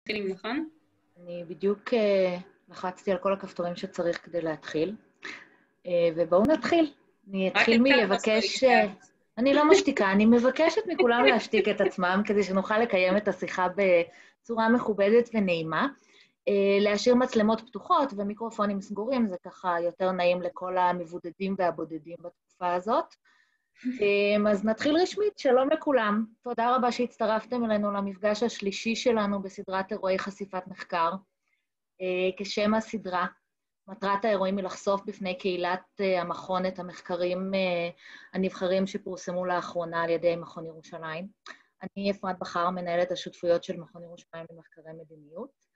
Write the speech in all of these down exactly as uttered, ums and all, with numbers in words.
מתחילים, נכון? אני בדיוק לחצתי על כל הכפתורים שצריך כדי להתחיל, ובואו נתחיל. אני אתחיל מלבקש... אני לא משתיקה, אני מבקשת מכולם להשתיק את עצמם, כדי שנוכל לקיים את השיחה בצורה מכובדת ונעימה. להשאיר מצלמות פתוחות ומיקרופונים סגורים, זה ככה יותר נעים לכל המבודדים והבודדים בתקופה הזאת. אז נתחיל רשמית, שלום לכולם. תודה רבה שהצטרפתם אלינו למפגש השלישי שלנו בסדרת אירועי חשיפת מחקר. כשם הסדרה, מטרת האירועים היא לחשוף בפני קהילת המכון את המחקרים הנבחרים שפורסמו לאחרונה על ידי מכון ירושלים. אני אפרת בחר, מנהלת השותפויות של מכון ירושלים למחקרי מדיניות.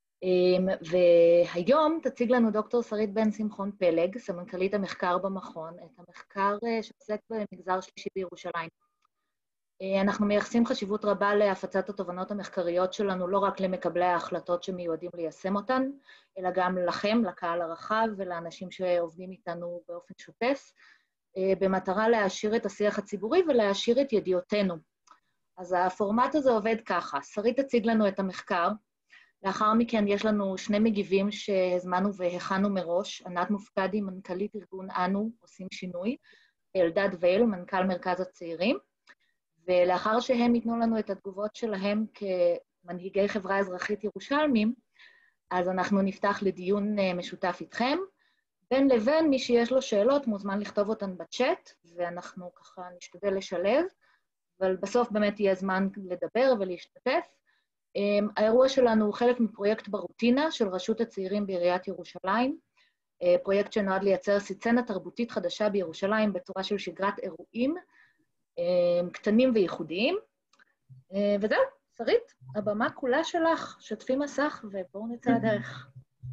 והיום תציג לנו דוקטור שרית בן שמחון פלג, סמנכ"לית המחקר במכון, את המחקר שעוסק במגזר שלישי בירושלים. אנחנו מייחסים חשיבות רבה להפצת התובנות המחקריות שלנו, לא רק למקבלי ההחלטות שמיועדים ליישם אותן, אלא גם לכם, לקהל הרחב ולאנשים שעובדים איתנו באופן שוטף, במטרה להעשיר את השיח הציבורי ולהעשיר את ידיעותינו. אז הפורמט הזה עובד ככה, שרית תציג לנו את המחקר, לאחר מכן יש לנו שני מגיבים שהזמנו והכנו מראש, ענת מופקדי, מנכ"לית ארגון אנו, עושים שינוי, אלדד וייל, מנכ"ל מרכז הצעירים, ולאחר שהם ייתנו לנו את התגובות שלהם כמנהיגי חברה אזרחית ירושלמים, אז אנחנו נפתח לדיון משותף איתכם, בין לבין מי שיש לו שאלות מוזמן לכתוב אותן בצ'אט, ואנחנו ככה נשתדל לשלב, אבל בסוף באמת יהיה זמן לדבר ולהשתתף. האירוע שלנו הוא חלק מפרויקט ברוטינה של רשות הצעירים בעיריית ירושלים, פרויקט שנועד לייצר סצנה תרבותית חדשה בירושלים בצורה של שגרת אירועים קטנים וייחודיים. וזהו, שרית, הבמה כולה שלך, שתפי מסך ובואו נצא לדרך.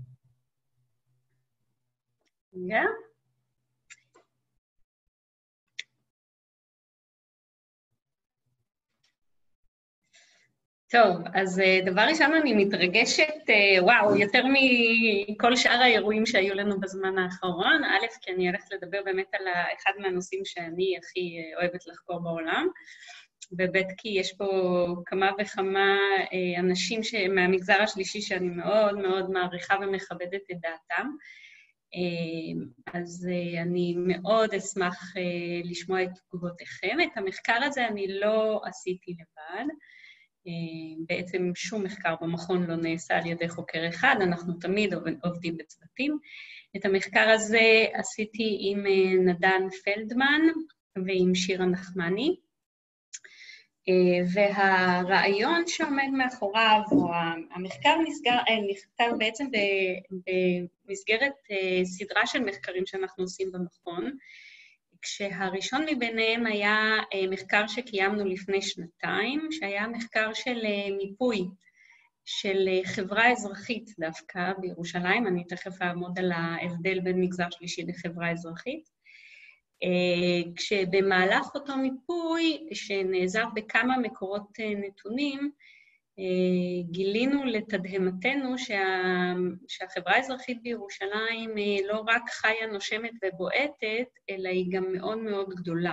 רגע. טוב, אז דבר ראשון אני מתרגשת, וואו, יותר מכל שאר האירועים שהיו לנו בזמן האחרון. א', כי אני הולכת לדבר באמת על אחד מהנושאים שאני הכי אוהבת לחקור בעולם, וב', כי יש פה כמה וכמה אנשים מהמגזר השלישי שאני מאוד מאוד מעריכה ומכבדת את דעתם. אז אני מאוד אשמח לשמוע את תגובותיכם. את המחקר הזה אני לא עשיתי לבד. בעצם שום מחקר במכון לא נעשה על ידי חוקר אחד, אנחנו תמיד עובדים בצוותים. את המחקר הזה עשיתי עם נדן פלדמן ועם שירה נחמני, והרעיון שעומד מאחוריו, המחקר נסגר, נכתב בעצם במסגרת סדרה של מחקרים שאנחנו עושים במכון, כשהראשון מביניהם היה מחקר שקיימנו לפני שנתיים, שהיה מחקר של מיפוי של חברה אזרחית דווקא בירושלים, אני תכף אעמוד על ההבדל בין מגזר שלישי לחברה אזרחית, כשבמהלך אותו מיפוי, שנעזר בכמה מקורות נתונים, גילינו לתדהמתנו שה... שהחברה האזרחית בירושלים לא רק חיה, נושמת ובועטת, אלא היא גם מאוד מאוד גדולה.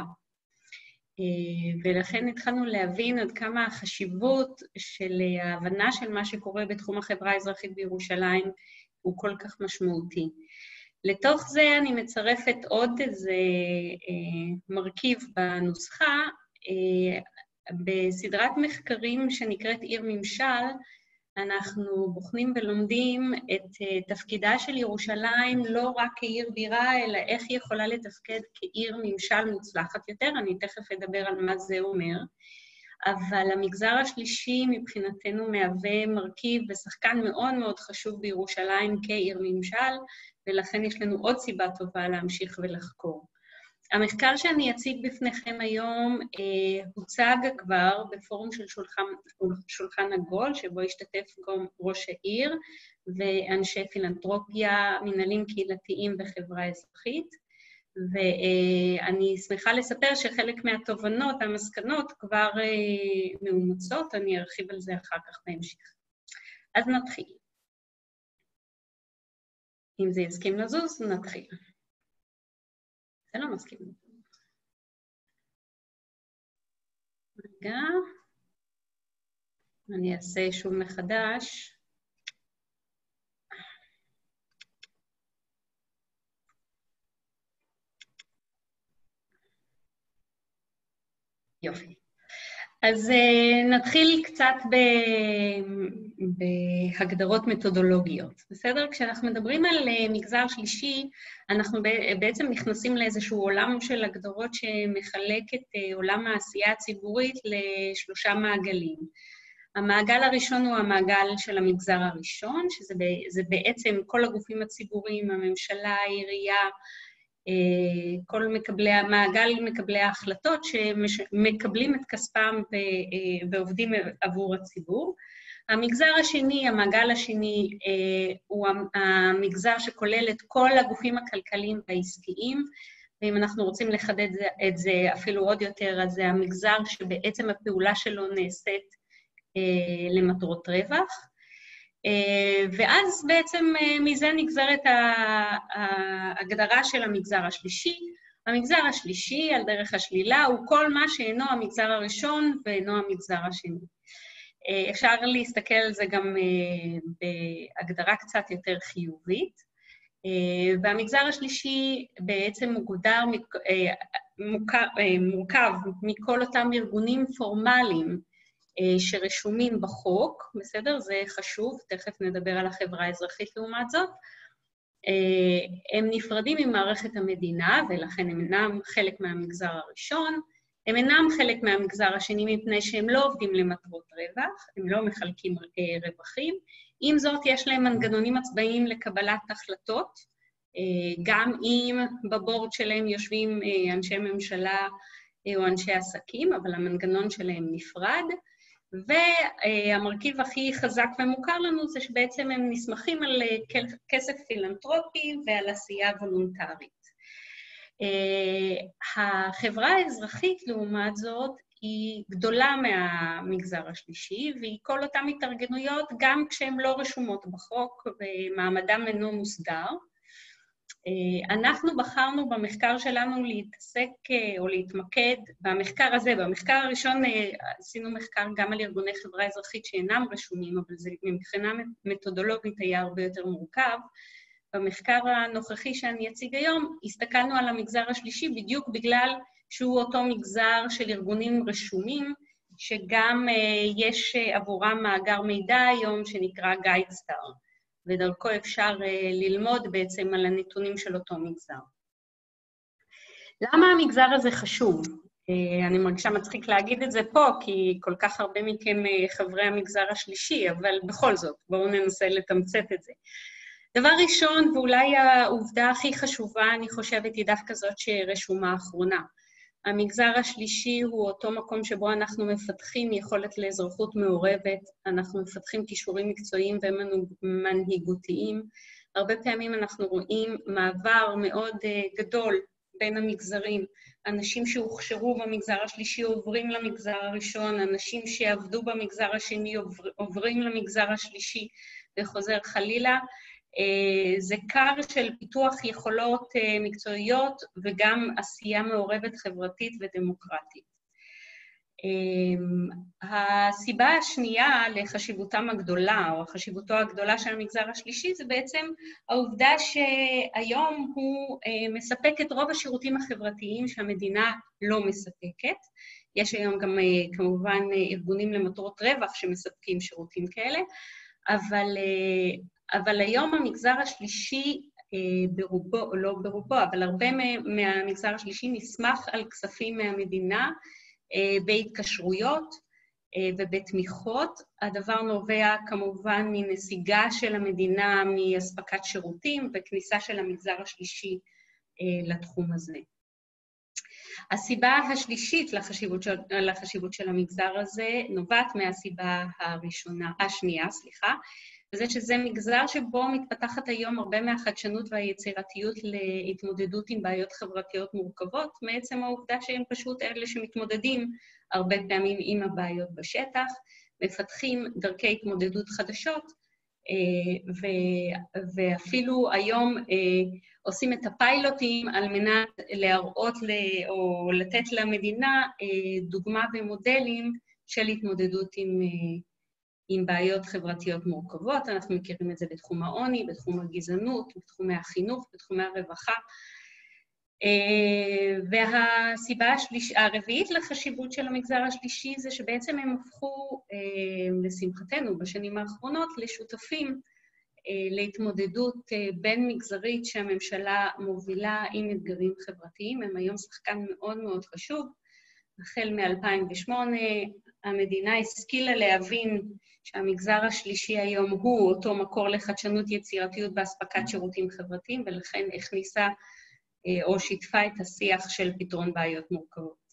ולכן התחלנו להבין עד כמה החשיבות של ההבנה של מה שקורה בתחום החברה האזרחית בירושלים הוא כל כך משמעותי. לתוך זה אני מצרפת עוד איזה מרכיב בנוסחה, בסדרת מחקרים שנקראת עיר ממשל, אנחנו בוחנים ולומדים את תפקידה של ירושלים לא רק כעיר בירה, אלא איך היא יכולה לתפקד כעיר ממשל מוצלחת יותר, אני תכף אדבר על מה זה אומר, אבל המגזר השלישי מבחינתנו מהווה מרכיב ושחקן מאוד מאוד חשוב בירושלים כעיר ממשל, ולכן יש לנו עוד סיבה טובה להמשיך ולחקור. המחקר שאני אציג בפניכם היום אה, הוצג כבר בפורום של שולחן, שולחן עגול, שבו השתתף גם ראש העיר ואנשי פילנתרופיה, מנהלים קהילתיים וחברה אזרחית, ואני שמחה לספר שחלק מהתובנות, המסקנות כבר אה, מאומצות, אני ארחיב על זה אחר כך בהמשך. אז נתחיל. אם זה יסכים לזוז, נתחיל. זה לא מסכים. רגע. אני אעשה שוב מחדש. יופי. אז uh, נתחיל קצת ב... בהגדרות מתודולוגיות, בסדר? כשאנחנו מדברים על uh, מגזר שלישי, אנחנו בעצם נכנסים לאיזשהו עולם של הגדרות שמחלק את uh, עולם העשייה הציבורית לשלושה מעגלים. המעגל הראשון הוא המעגל של המגזר הראשון, שזה בעצם כל הגופים הציבוריים, הממשלה, העירייה, כל מקבלי, מעגל מקבלי ההחלטות שמקבלים את כספם ועובדים עבור הציבור. המגזר השני, המעגל השני, הוא המגזר שכולל את כל הגופים הכלכליים והעסקיים, ואם אנחנו רוצים לחדד את זה אפילו עוד יותר, אז זה המגזר שבעצם הפעולה שלו נעשית למטרות רווח. ואז בעצם מזה נגזרת ההגדרה של המגזר השלישי. המגזר השלישי, על דרך השלילה, הוא כל מה שאינו המגזר הראשון ואינו המגזר השני. אפשר להסתכל על זה גם בהגדרה קצת יותר חיובית. והמגזר השלישי בעצם מוגדר, מורכב מכל אותם ארגונים פורמליים, שרשומים בחוק, בסדר? זה חשוב, תכף נדבר על החברה האזרחית לעומת זאת. הם נפרדים ממערכת המדינה, ולכן הם אינם חלק מהמגזר הראשון, הם אינם חלק מהמגזר השני מפני שהם לא עובדים למטרות רווח, הם לא מחלקים רווחים, עם זאת יש להם מנגנונים עצמאיים לקבלת החלטות, גם אם בבורד שלהם יושבים אנשי ממשלה או אנשי עסקים, אבל המנגנון שלהם נפרד, והמרכיב הכי חזק ומוכר לנו זה שבעצם הם נסמכים על כסף פילנטרופי ועל עשייה וולונטרית. החברה האזרחית, לעומת זאת, היא גדולה מהמגזר השלישי, והיא כל אותן התארגנויות גם כשהן לא רשומות בחוק ומעמדם אינו מוסדר. אנחנו בחרנו במחקר שלנו להתעסק או להתמקד במחקר הזה. במחקר הראשון עשינו מחקר גם על ארגוני חברה אזרחית שאינם רשומים, אבל זה מבחינה מתודולוגית היה הרבה יותר מורכב. במחקר הנוכחי שאני אציג היום, הסתכלנו על המגזר השלישי בדיוק בגלל שהוא אותו מגזר של ארגונים רשומים, שגם יש עבורם מאגר מידע היום שנקרא גיידסטאר. ודרכו אפשר ללמוד בעצם על הנתונים של אותו מגזר. למה המגזר הזה חשוב? אני מרגישה מצחיק להגיד את זה פה, כי כל כך הרבה מכם חברי המגזר השלישי, אבל בכל זאת, בואו ננסה לתמצת את זה. דבר ראשון, ואולי העובדה הכי חשובה, אני חושבת, היא דווקא זאת שרשומה האחרונה. המגזר השלישי הוא אותו מקום שבו אנחנו מפתחים יכולת לאזרחות מעורבת, אנחנו מפתחים כישורים מקצועיים ומנהיגותיים. הרבה פעמים אנחנו רואים מעבר מאוד גדול בין המגזרים. אנשים שהוכשרו במגזר השלישי עוברים למגזר הראשון, אנשים שעבדו במגזר השני עוברים למגזר השלישי וחוזר חלילה. זה קר של פיתוח יכולות מקצועיות וגם עשייה מעורבת חברתית ודמוקרטית. הסיבה השנייה לחשיבותם הגדולה, או חשיבותו הגדולה של המגזר השלישי, זה בעצם העובדה שהיום הוא מספק את רוב השירותים החברתיים שהמדינה לא מספקת. יש היום גם כמובן ארגונים למטרות רווח שמספקים שירותים כאלה, אבל אבל היום המגזר השלישי ברובו, לא ברובו, אבל הרבה מהמגזר השלישי נסמך על כספים מהמדינה בהתקשרויות ובתמיכות. הדבר נובע כמובן מנסיגה של המדינה מהספקת שירותים וכניסה של המגזר השלישי לתחום הזה. הסיבה השלישית לחשיבות של, לחשיבות של המגזר הזה נובעת מהסיבה הראשונה, השנייה, סליחה, וזה שזה מגזר שבו מתפתחת היום הרבה מהחדשנות והיצירתיות להתמודדות עם בעיות חברתיות מורכבות, מעצם העובדה שהם פשוט אלה שמתמודדים הרבה פעמים עם הבעיות בשטח, מפתחים דרכי התמודדות חדשות, ואפילו היום עושים את הפיילוטים על מנת להראות או לתת למדינה דוגמה ומודלים של התמודדות עם עם בעיות חברתיות מורכבות, אנחנו מכירים את זה בתחום העוני, בתחום הגזענות, בתחומי החינוך, בתחומי הרווחה. והסיבה השליש... הרביעית לחשיבות של המגזר השלישי זה שבעצם הם הפכו, לשמחתנו בשנים האחרונות, לשותפים להתמודדות בין מגזרית שהממשלה מובילה עם אתגרים חברתיים. הם היום שחקן מאוד מאוד חשוב. החל מ-אלפיים ושמונה המדינה השכילה להבין שהמגזר השלישי היום הוא אותו מקור לחדשנות, יצירתיות באספקת שירותים חברתיים, ולכן הכניסה או שיתפה את השיח של פתרון בעיות מורכבות.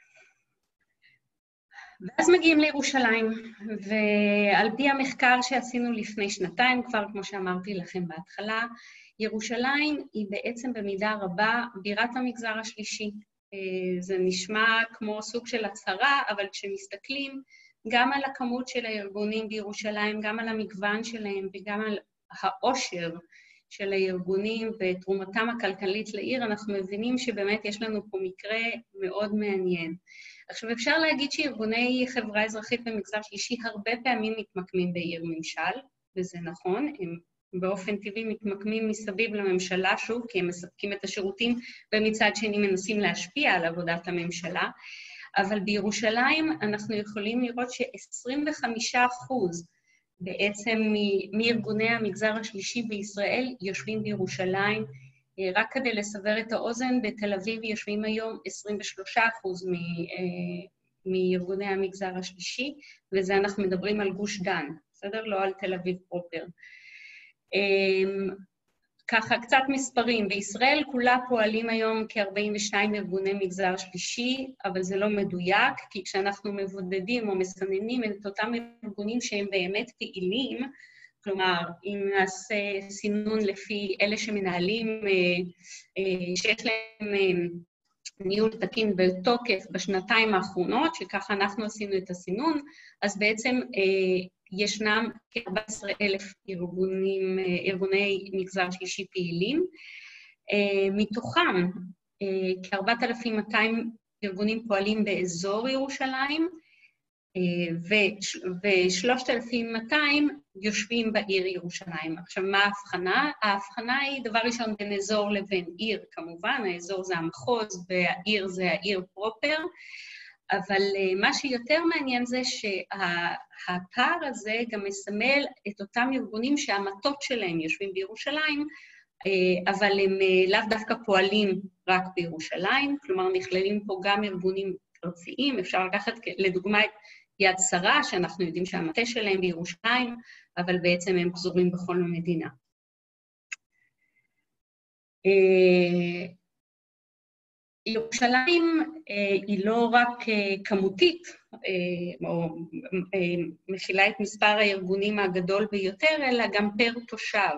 ואז מגיעים לירושלים, ועל פי המחקר שעשינו לפני שנתיים, כבר כמו שאמרתי לכם בהתחלה, ירושלים היא בעצם במידה רבה בירת המגזר השלישי. זה נשמע כמו סוג של הצהרה, אבל כשמסתכלים גם על הכמות של הארגונים בירושלים, גם על המגוון שלהם וגם על העושר של הארגונים ותרומתם הכלכלית לעיר, אנחנו מבינים שבאמת יש לנו פה מקרה מאוד מעניין. עכשיו אפשר להגיד שארגוני חברה אזרחית במגזר שלישי הרבה פעמים מתמקמים בעיר ממשל, וזה נכון, הם באופן טבעי מתמקמים מסביב לממשלה, שוב, כי הם מספקים את השירותים, ומצד שני מנסים להשפיע על עבודת הממשלה, אבל בירושלים אנחנו יכולים לראות ש-עשרים וחמישה אחוז בעצם מארגוני המגזר השלישי בישראל יושבים בירושלים. רק כדי לסבר את האוזן, בתל אביב יושבים היום עשרים ושלושה אחוז מארגוני המגזר השלישי, וזה אנחנו מדברים על גוש דן, בסדר? לא על תל אביב פרופר. ככה, קצת מספרים. בישראל כולה פועלים היום כ-ארבעים ושניים ארגוני מגזר שלישי, אבל זה לא מדויק, כי כשאנחנו מבודדים או מסננים את אותם ארגונים שהם באמת פעילים, כלומר, אם נעשה סינון לפי אלה שמנהלים, שיש להם ניהול תקין בתוקף בשנתיים האחרונות, שככה אנחנו עשינו את הסינון, אז בעצם ישנם כ-ארבעה עשר אלף ארגונים, ארגוני מגזר שלישי פעילים. מתוכם כ-ארבעת אלפים ומאתיים ארגונים פועלים באזור ירושלים, ו-שלושת אלפים ומאתיים יושבים בעיר ירושלים. עכשיו, מה ההבחנה? ההבחנה היא דבר ראשון בין אזור לבין עיר, כמובן, האזור זה המחוז והעיר זה העיר פרופר, אבל מה שיותר מעניין זה שהפער הזה גם מסמל את אותם ארגונים שהמטות שלהם יושבים בירושלים, אבל הם לאו דווקא פועלים רק בירושלים, כלומר נכללים פה גם ארגונים ארציים, אפשר לקחת לדוגמה את יד שרה, שאנחנו יודעים שהמטה שלהם בירושלים, אבל בעצם הם פזורים בכל המדינה. ירושלים היא לא רק כמותית, או מכילה את מספר הארגונים הגדול ביותר, אלא גם פר תושב.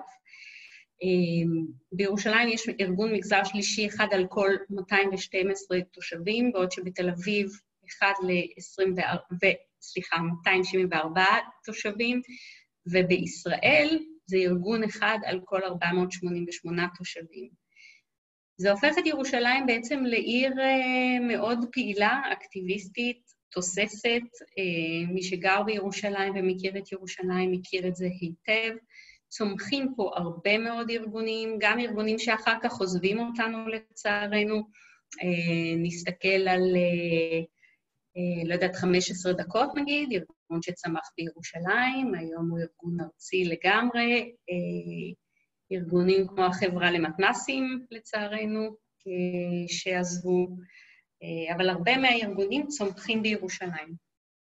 בירושלים יש ארגון מגזר שלישי אחד על כל מאתיים ושתים עשרה תושבים, בעוד שבתל אביב אחד ל-עשרים וארבע, סליחה, מאתיים שבעים וארבע תושבים, ובישראל זה ארגון אחד על כל ארבע מאות שמונים ושמונה תושבים. זה הופך את ירושלים בעצם לעיר מאוד פעילה, אקטיביסטית, תוססת. מי שגר בירושלים ומכיר את ירושלים מכיר את זה היטב. צומחים פה הרבה מאוד ארגונים, גם ארגונים שאחר כך עוזבים אותנו לצערנו. נסתכל על, לא יודעת, חמש עשרה דקות נגיד, ארגון שצמח בירושלים, היום הוא ארגון ארצי לגמרי, ארגונים כמו החברה למתנסים, לצערנו, שעזבו, אבל הרבה מהארגונים צומחים בירושלים.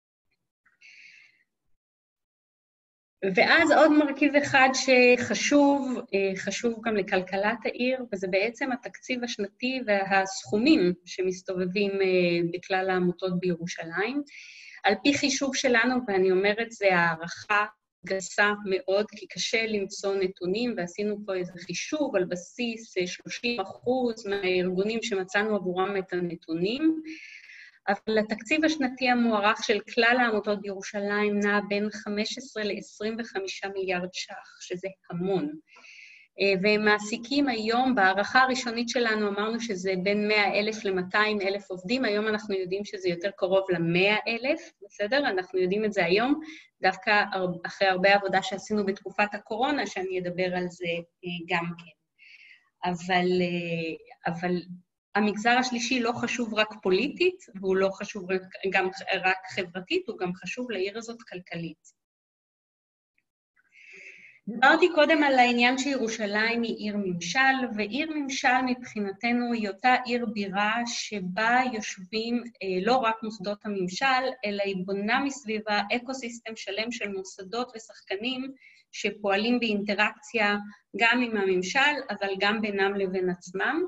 ואז עוד מרכיב אחד שחשוב, חשוב גם לכלכלת העיר, וזה בעצם התקציב השנתי והסכומים שמסתובבים בכלל העמותות בירושלים. על פי חישוב שלנו, ואני אומרת, זה הערכה גסה מאוד, כי קשה למצוא נתונים, ועשינו פה איזה חישוב על בסיס שלושים אחוז מהארגונים שמצאנו עבורם את הנתונים, אבל התקציב השנתי המוערך של כלל העמותות בירושלים נע בין חמישה עשר ל-עשרים וחמישה מיליארד ש"ח, שזה המון. והם מעסיקים היום, בהערכה הראשונית שלנו אמרנו שזה בין מאה אלף ל-מאתיים אלף עובדים, היום אנחנו יודעים שזה יותר קרוב ל-מאה אלף, בסדר? אנחנו יודעים את זה היום, דווקא אחרי הרבה עבודה שעשינו בתקופת הקורונה, שאני אדבר על זה גם כן. אבל, אבל המגזר השלישי לא חשוב רק פוליטית, והוא לא חשוב גם רק חברתית, הוא גם חשוב לעיר הזאת כלכלית. דיברתי קודם על העניין שירושלים היא עיר ממשל, ועיר ממשל מבחינתנו היא אותה עיר בירה שבה יושבים לא רק מוסדות הממשל, אלא היא בונה מסביבה אקוסיסטם שלם של מוסדות ושחקנים שפועלים באינטראקציה גם עם הממשל, אבל גם בינם לבין עצמם.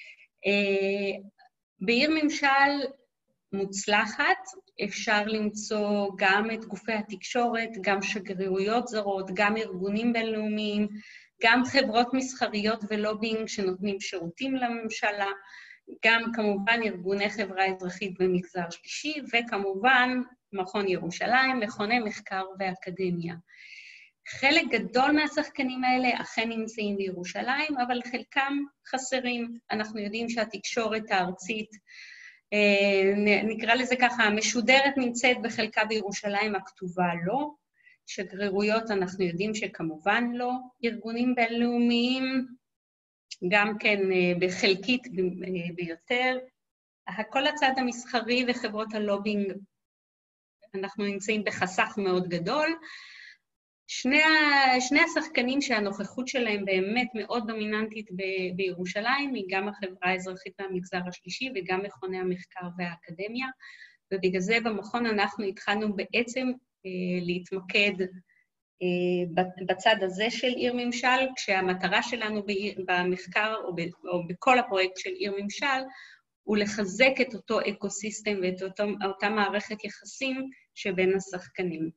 בעיר ממשל מוצלחת אפשר למצוא גם את גופי התקשורת, גם שגרירויות זרות, גם ארגונים בינלאומיים, גם חברות מסחריות ולובינג שנותנים שירותים לממשלה, גם כמובן ארגוני חברה אזרחית במגזר שלישי, וכמובן מכון ירושלים, מכוני מחקר ואקדמיה. חלק גדול מהשחקנים האלה אכן נמצאים בירושלים, אבל חלקם חסרים. אנחנו יודעים שהתקשורת הארצית, נקרא לזה ככה, המשודרת נמצאת בחלקה בירושלים, הכתובה לא. שגרירויות אנחנו יודעים שכמובן לא. ארגונים בינלאומיים, גם כן בחלקית ביותר. כל הצד המסחרי וחברות הלובינג, אנחנו נמצאים בחסך מאוד גדול. שני, שני השחקנים שהנוכחות שלהם באמת מאוד דומיננטית ב, בירושלים, היא גם החברה האזרחית והמגזר השלישי וגם מכוני המחקר והאקדמיה, ובגלל זה במכון אנחנו התחלנו בעצם אה, להתמקד אה, בצד הזה של עיר ממשל, כשהמטרה שלנו בעיר, במחקר או, ב, או בכל הפרויקט של עיר ממשל, הוא לחזק את אותו אקוסיסטם ואת אותו, אותה מערכת יחסים שבין השחקנים.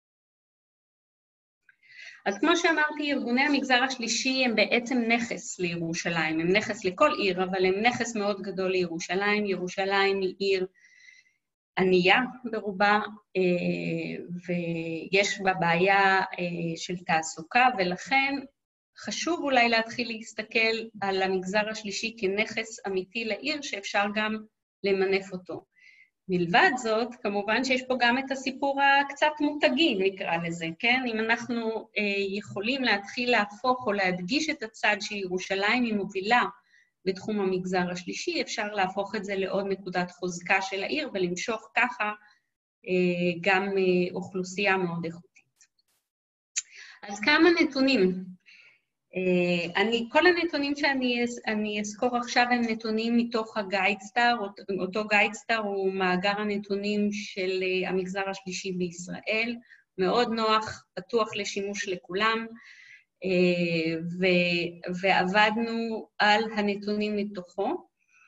אז כמו שאמרתי, ארגוני המגזר השלישי הם בעצם נכס לירושלים, הם נכס לכל עיר, אבל הם נכס מאוד גדול לירושלים. ירושלים היא עיר ענייה ברובה, ויש בה בעיה של תעסוקה, ולכן חשוב אולי להתחיל להסתכל על המגזר השלישי כנכס אמיתי לעיר, שאפשר גם למנף אותו. מלבד זאת, כמובן שיש פה גם את הסיפור הקצת מותגי, נקרא לזה, כן? אם אנחנו אה, יכולים להתחיל להפוך או להדגיש את הצד שירושלים היא מובילה בתחום המגזר השלישי, אפשר להפוך את זה לעוד נקודת חוזקה של העיר ולמשוך ככה אה, גם אה, אוכלוסייה מאוד איכותית. אז כמה נתונים. אני, כל הנתונים שאני אני אזכור עכשיו הם נתונים מתוך הגיידסטאר, אותו גיידסטאר הוא מאגר הנתונים של המגזר השלישי בישראל, מאוד נוח, פתוח לשימוש לכולם, ו, ועבדנו על הנתונים מתוכו.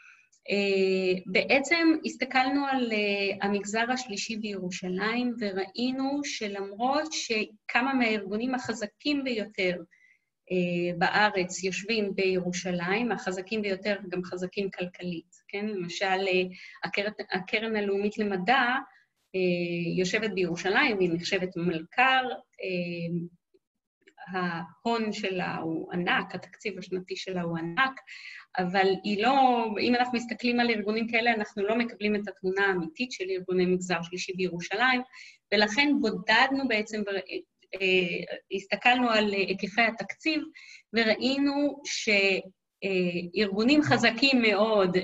בעצם הסתכלנו על המגזר השלישי בירושלים, וראינו שלמרות שכמה מהארגונים החזקים ביותר, בארץ יושבים בירושלים, החזקים ביותר גם חזקים כלכלית, כן? למשל, הקרן, הקרן הלאומית למדע יושבת בירושלים, היא נחשבת מלכ"ר, ההון שלה הוא ענק, התקציב השנתי שלה הוא ענק, אבל היא לא, אם אנחנו מסתכלים על ארגונים כאלה, אנחנו לא מקבלים את התמונה האמיתית של ארגוני מגזר שלישי בירושלים, ולכן בודדנו בעצם הסתכלנו על היקפי התקציב, וראינו שארגונים חזקים מאוד,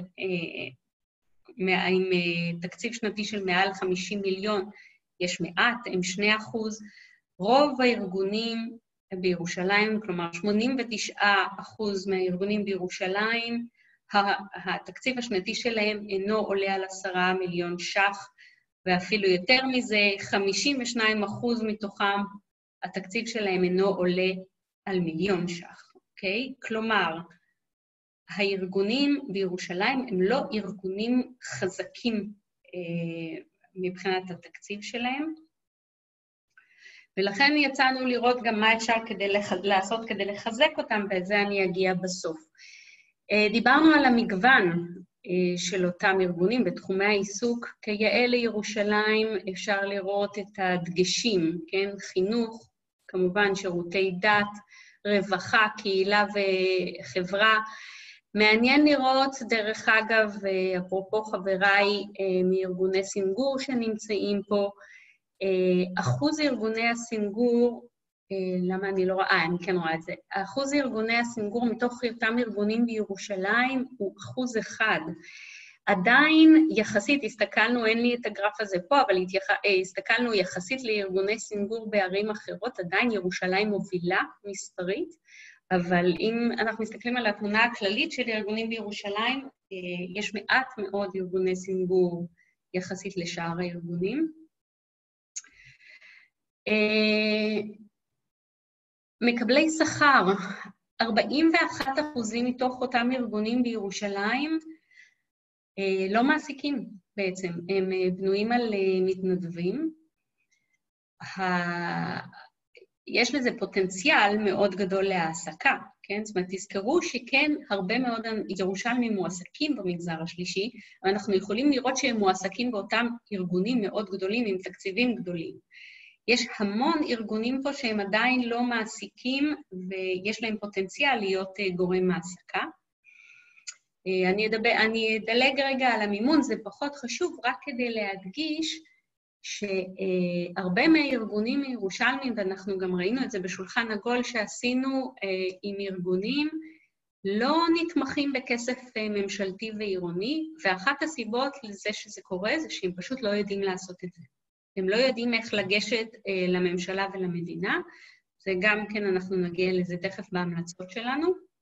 עם תקציב שנתי של מעל חמישים מיליון, יש מעט, הם שני אחוז. רוב הארגונים בירושלים, כלומר שמונים ותשעה אחוז מהארגונים בירושלים, התקציב השנתי שלהם אינו עולה על עשרה מיליון ש"ח, ואפילו יותר מזה, חמישים ושניים אחוז מתוכם, התקציב שלהם אינו עולה על מיליון ש"ח, אוקיי? כלומר, הארגונים בירושלים הם לא ארגונים חזקים אה, מבחינת התקציב שלהם, ולכן יצאנו לראות גם מה אפשר כדי לח... לעשות כדי לחזק אותם, וזה אני אגיע בסוף. אה, דיברנו על המגוון אה, של אותם ארגונים בתחומי העיסוק, כיאה לירושלים אפשר לראות את הדגשים, כן? חינוך, כמובן שירותי דת, רווחה, קהילה וחברה. מעניין לראות, דרך אגב, אפרופו חבריי מארגוני סינגור שנמצאים פה, אחוז ארגוני הסינגור, למה אני לא רואה? אני כן רואה את זה. אחוז ארגוני הסינגור מתוך אותם ארגונים בירושלים הוא אחוז אחד. עדיין יחסית, הסתכלנו, אין לי את הגרף הזה פה, אבל הסתכלנו יחסית לארגוני סינגור בערים אחרות, עדיין ירושלים מובילה מספרית, אבל אם אנחנו מסתכלים על התמונה הכללית של ארגונים בירושלים, יש מעט מאוד ארגוני סינגור יחסית לשאר הארגונים. מקבלי שכר, ארבעים ואחד אחוזים מתוך אותם ארגונים בירושלים, לא מעסיקים בעצם, הם בנויים על מתנדבים. יש לזה פוטנציאל מאוד גדול להעסקה, כן? זאת אומרת, תזכרו שכן הרבה מאוד ירושלמים מועסקים במגזר השלישי, ואנחנו יכולים לראות שהם מועסקים באותם ארגונים מאוד גדולים עם תקציבים גדולים. יש המון ארגונים פה שהם עדיין לא מעסיקים, ויש להם פוטנציאל להיות גורם מעסקה. אני אדבר, אני אדלג רגע על המימון, זה פחות חשוב, רק כדי להדגיש שהרבה מהארגונים הירושלמים, ואנחנו גם ראינו את זה בשולחן עגול שעשינו עם ארגונים, לא נתמכים בכסף ממשלתי ועירוני, ואחת הסיבות לזה שזה קורה זה שהם פשוט לא יודעים לעשות את זה. הם לא יודעים איך לגשת לממשלה ולמדינה, זה גם כן אנחנו נגיע לזה תכף בהמלצות שלנו.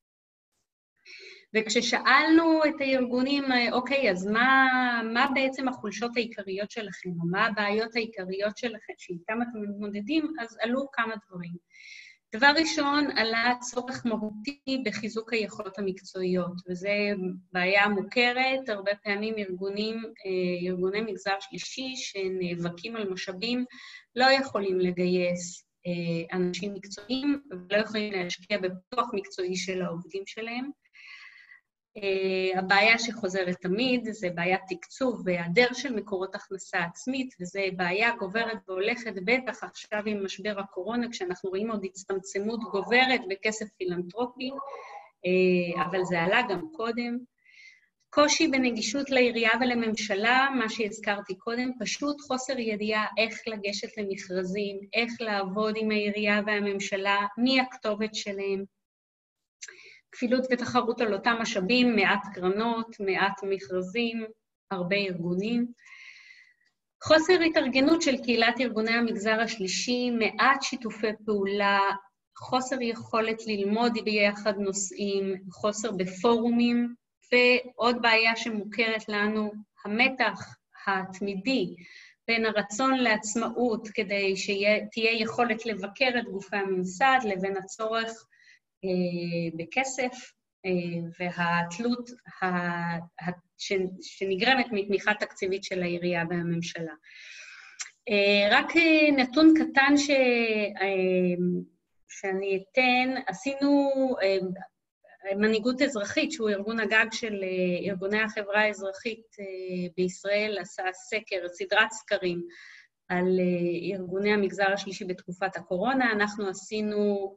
וכששאלנו את הארגונים, אוקיי, אז מה, מה בעצם החולשות העיקריות שלכם, או מה הבעיות העיקריות שלכם, שאיתם אתם מתמודדים, אז עלו כמה דברים. דבר ראשון, עלה צורך מהותי בחיזוק היכולות המקצועיות, וזו בעיה מוכרת, הרבה פעמים ארגונים, ארגוני מגזר שלישי שנאבקים על משאבים, לא יכולים לגייס אנשים מקצועיים, ולא יכולים להשקיע בפיתוח מקצועי של העובדים שלהם. Uh, הבעיה שחוזרת תמיד זה בעיית תקצוב והיעדר של מקורות הכנסה עצמית, וזה בעיה גוברת והולכת בטח עכשיו עם משבר הקורונה, כשאנחנו רואים עוד הצטמצמות גוברת בכסף פילנטרופי, uh, אבל זה עלה גם קודם. קושי בנגישות לעירייה ולממשלה, מה שהזכרתי קודם, פשוט חוסר ידיעה איך לגשת למכרזים, איך לעבוד עם העירייה והממשלה, מי הכתובת שלהם. כפילות ותחרות על אותם משאבים, מעט קרנות, מעט מכרזים, הרבה ארגונים. חוסר התארגנות של קהילת ארגוני המגזר השלישי, מעט שיתופי פעולה, חוסר יכולת ללמוד ביחד נושאים, חוסר בפורומים, ועוד בעיה שמוכרת לנו, המתח התמידי בין הרצון לעצמאות כדי שתהיה יכולת לבקר את גופי הממסד, לבין הצורך בכסף, והתלות שנגרמת מתמיכה תקציבית של העירייה והממשלה. רק נתון קטן שאני אתן, עשינו מנהיגות אזרחית, שהוא ארגון הגג של ארגוני החברה האזרחית בישראל, עשה סקר, סדרת סקרים על ארגוני המגזר השלישי בתקופת הקורונה. אנחנו עשינו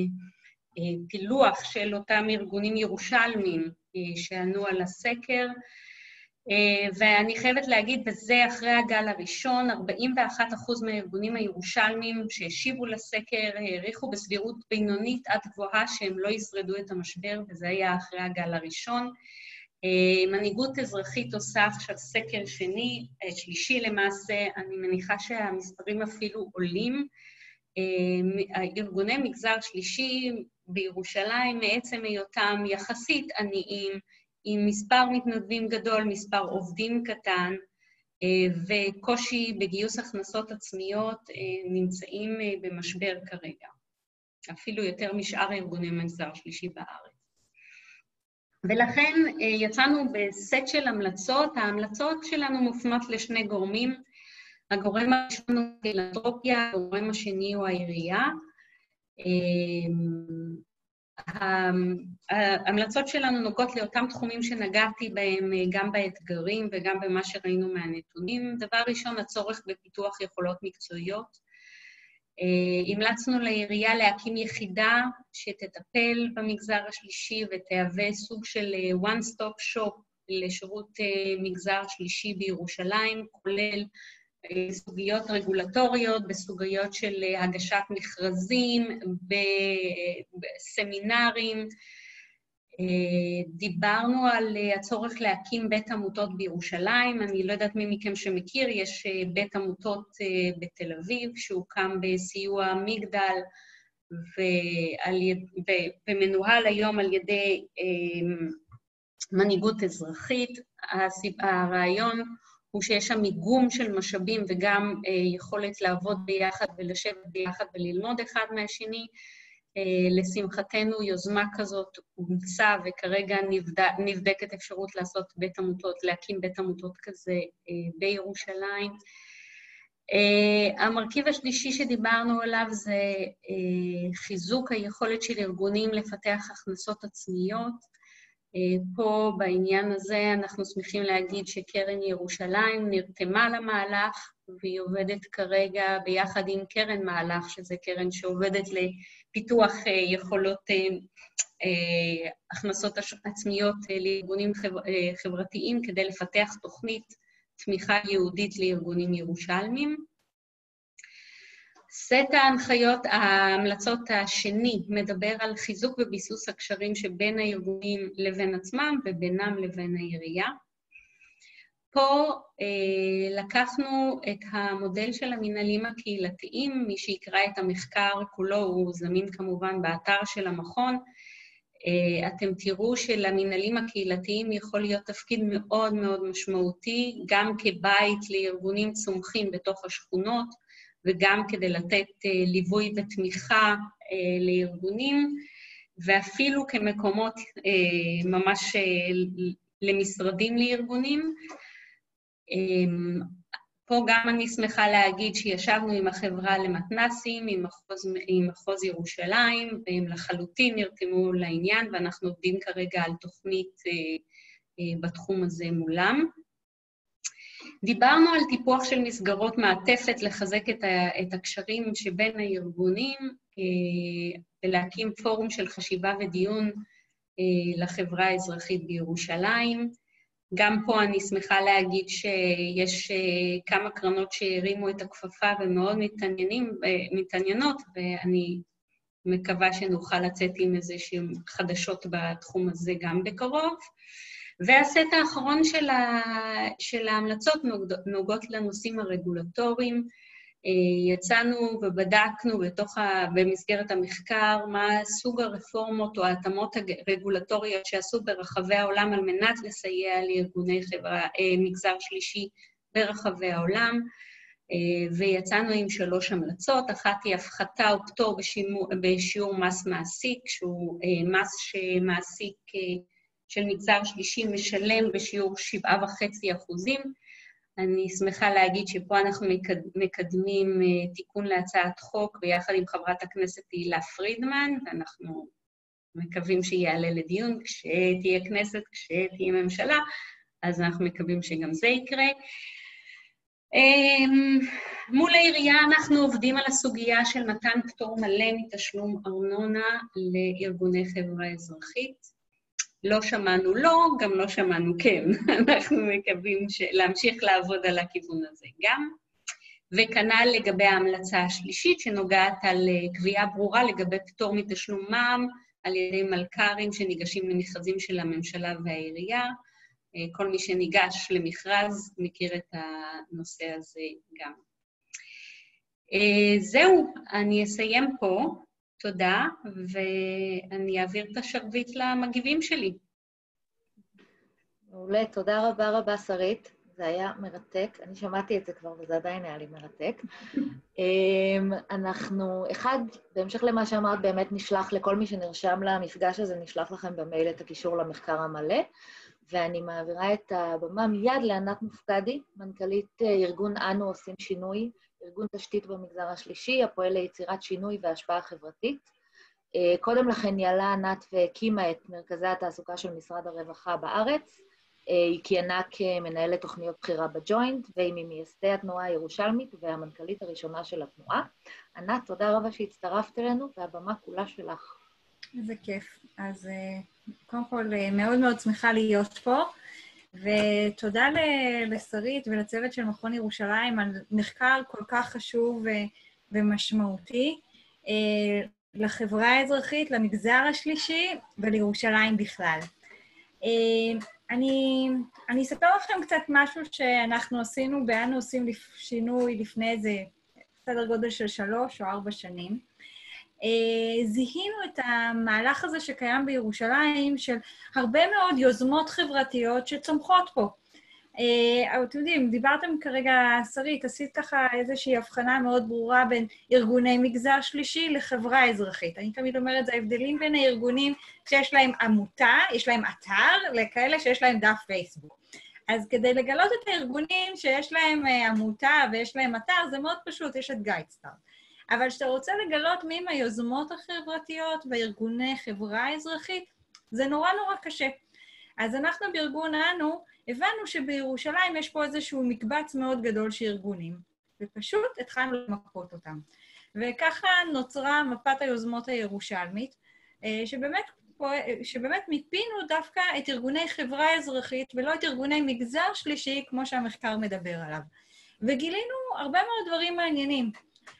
פילוח של אותם ארגונים ירושלמים שענו על הסקר, ואני חייבת להגיד, וזה אחרי הגל הראשון, ארבעים ואחד אחוז מהארגונים הירושלמים שהשיבו לסקר העריכו בסבירות בינונית עד גבוהה שהם לא ישרדו את המשבר, וזה היה אחרי הגל הראשון. מנהיגות אזרחית עושה עכשיו סקר שני, שלישי למעשה, אני מניחה שהמספרים אפילו עולים. ארגוני מגזר שלישי בירושלים מעצם היותם יחסית עניים, עם מספר מתנדבים גדול, מספר עובדים קטן, וקושי בגיוס הכנסות עצמיות נמצאים במשבר כרגע, אפילו יותר משאר ארגוני המגזר שלישי בארץ. ולכן יצאנו בסט של המלצות, ההמלצות שלנו מופנות לשני גורמים, הגורם הראשון הוא פילנתרופיה, הגורם השני הוא העירייה. ההמלצות שלנו נוגעות לאותם תחומים שנגעתי בהם גם באתגרים וגם במה שראינו מהנתונים. דבר ראשון, הצורך בפיתוח יכולות מקצועיות. המלצנו לעירייה להקים יחידה שתטפל במגזר השלישי ותהווה סוג של one stop shop לשירות מגזר שלישי בירושלים, כולל בסוגיות רגולטוריות, בסוגיות של הגשת מכרזים, בסמינרים. דיברנו על הצורך להקים בית עמותות בירושלים, אני לא יודעת מי מכם שמכיר, יש בית עמותות בתל אביב, שהוקם בסיוע מגדל, ומנוהל היום על ידי מנהיגות אזרחית. הרעיון הוא שיש שם איגום של משאבים וגם יכולת לעבוד ביחד ולשבת ביחד וללמוד אחד מהשני. לשמחתנו יוזמה כזאת הומצא וכרגע נבדקת אפשרות לעשות בית עמותות, להקים בית עמותות כזה בירושלים. המרכיב השלישי שדיברנו עליו זה חיזוק היכולת של ארגונים לפתח הכנסות עצמיות. פה בעניין הזה אנחנו שמחים להגיד שקרן ירושלים נרתמה למהלך, והיא עובדת כרגע ביחד עם קרן מהלך, שזה קרן שעובדת לפיתוח יכולות הכנסות עצמיות לארגונים חברתיים, כדי לפתח תוכנית תמיכה יהודית לארגונים ירושלמים. סט ההנחיות, ההמלצות השני, מדבר על חיזוק וביסוס הקשרים שבין הארגונים לבין עצמם ובינם לבין העירייה. פה אה, לקחנו את המודל של המנהלים הקהילתיים, מי שיקרא את המחקר כולו הוא זמין כמובן באתר של המכון. אה, אתם תראו שלמנהלים הקהילתיים יכול להיות תפקיד מאוד מאוד משמעותי, גם כבית לארגונים צומחים בתוך השכונות, וגם כדי לתת uh, ליווי ותמיכה uh, לארגונים, ואפילו כמקומות uh, ממש uh, למשרדים לארגונים. Um, פה גם אני שמחה להגיד שישבנו עם החברה למתנסים, עם מחוז, עם מחוז ירושלים, והם לחלוטין נרתמו לעניין, ואנחנו עובדים כרגע על תוכנית uh, uh, בתחום הזה מולם. דיברנו על טיפוח של מסגרות מעטפת, לחזק את, ה, את הקשרים שבין הארגונים, אה, ולהקים פורום של חשיבה ודיון אה, לחברה האזרחית בירושלים. גם פה אני שמחה להגיד שיש אה, כמה קרנות שהרימו את הכפפה ומאוד מתעניינים, אה, מתעניינות, ואני מקווה שנוכל לצאת עם איזשהם חדשות בתחום הזה גם בקרוב. והסט האחרון של, ה... של ההמלצות נוגעות לנושאים הרגולטוריים. יצאנו ובדקנו בתוך ה... במסגרת המחקר מה סוג הרפורמות או ההתאמות הרגולטוריות שעשו ברחבי העולם על מנת לסייע לארגוני חברה, מגזר שלישי ברחבי העולם, ויצאנו עם שלוש המלצות. אחת היא הפחתה או פטור בשימור... בשיעור מס מעסיק, שהוא מס שמעסיק של מגזר שלישי משלם בשיעור שבעה וחצי אחוזים. אני שמחה להגיד שפה אנחנו מקדמים תיקון להצעת חוק ביחד עם חברת הכנסת תהילה פרידמן, ואנחנו מקווים שיעלה לדיון כשתהיה כנסת, כשתהיה ממשלה, אז אנחנו מקווים שגם זה יקרה. מול העירייה אנחנו עובדים על הסוגיה של מתן פטור מלא מתשלום ארנונה לארגוני חברה אזרחית. לא שמענו לא, גם לא שמענו כן. אנחנו מקווים להמשיך לעבוד על הכיוון הזה גם. וכנ"ל לגבי ההמלצה השלישית, שנוגעת על קביעה ברורה לגבי פטור מתשלום מע"מ על ידי מלכ"רים שניגשים למכרזים של הממשלה והעירייה. כל מי שניגש למכרז מכיר את הנושא הזה גם. זהו, אני אסיים פה. תודה, ואני אעביר את השרביט למגיבים שלי. מעולה, תודה רבה רבה שרית, זה היה מרתק, אני שמעתי את זה כבר וזה עדיין היה לי מרתק. אנחנו, אחד, בהמשך למה שאמרת, באמת נשלח לכל מי שנרשם למפגש הזה, נשלח לכם במייל את הקישור למחקר המלא, ואני מעבירה את הבמה מיד לענת מופקדי, מנכ"לית ארגון אנו עושים שינוי, ארגון תשתית במגזר השלישי, הפועל ליצירת שינוי והשפעה חברתית. קודם לכן ניהלה ענת והקימה את מרכזי התעסוקה של משרד הרווחה בארץ, היא כיהנה כמנהלת תוכניות בחירה בג'וינט, והיא ממייסדי התנועה הירושלמית והמנכ"לית הראשונה של התנועה. ענת, תודה רבה שהצטרפת אלינו, והבמה כולה שלך. איזה כיף. אז קודם כל, מאוד מאוד שמחה להיות פה, ותודה לשרית ולצוות של מכון ירושלים על מחקר כל כך חשוב ומשמעותי לחברה האזרחית, למגזר השלישי ולירושלים בכלל. אני, אני אספר לכם קצת משהו שאנחנו עשינו, ואנו עושים שינוי לפני איזה סדר גודל של שלוש או ארבע שנים. זיהינו את המהלך הזה שקיים בירושלים של הרבה מאוד יוזמות חברתיות שצומחות פה. אבל אתם יודעים, דיברתם כרגע, שרית, עשית ככה איזושהי הבחנה מאוד ברורה בין ארגוני מגזר שלישי לחברה אזרחית. אני תמיד אומרת, זה ההבדלים בין הארגונים שיש להם עמותה, יש להם אתר, לכאלה שיש להם דף פייסבוק. אז כדי לגלות את הארגונים שיש להם עמותה ויש להם אתר, זה מאוד פשוט, יש את גיידסטאר. אבל כשאתה רוצה לגלות מי מהיוזמות החברתיות וארגוני חברה אזרחית, זה נורא נורא קשה. אז אנחנו בארגון אנו הבנו שבירושלים יש פה איזשהו מקבץ מאוד גדול של ארגונים, ופשוט התחלנו למפות אותם. וככה נוצרה מפת היוזמות הירושלמית, שבאמת, שבאמת מיפינו דווקא את ארגוני חברה אזרחית, ולא את ארגוני מגזר שלישי, כמו שהמחקר מדבר עליו. וגילינו הרבה מאוד דברים מעניינים.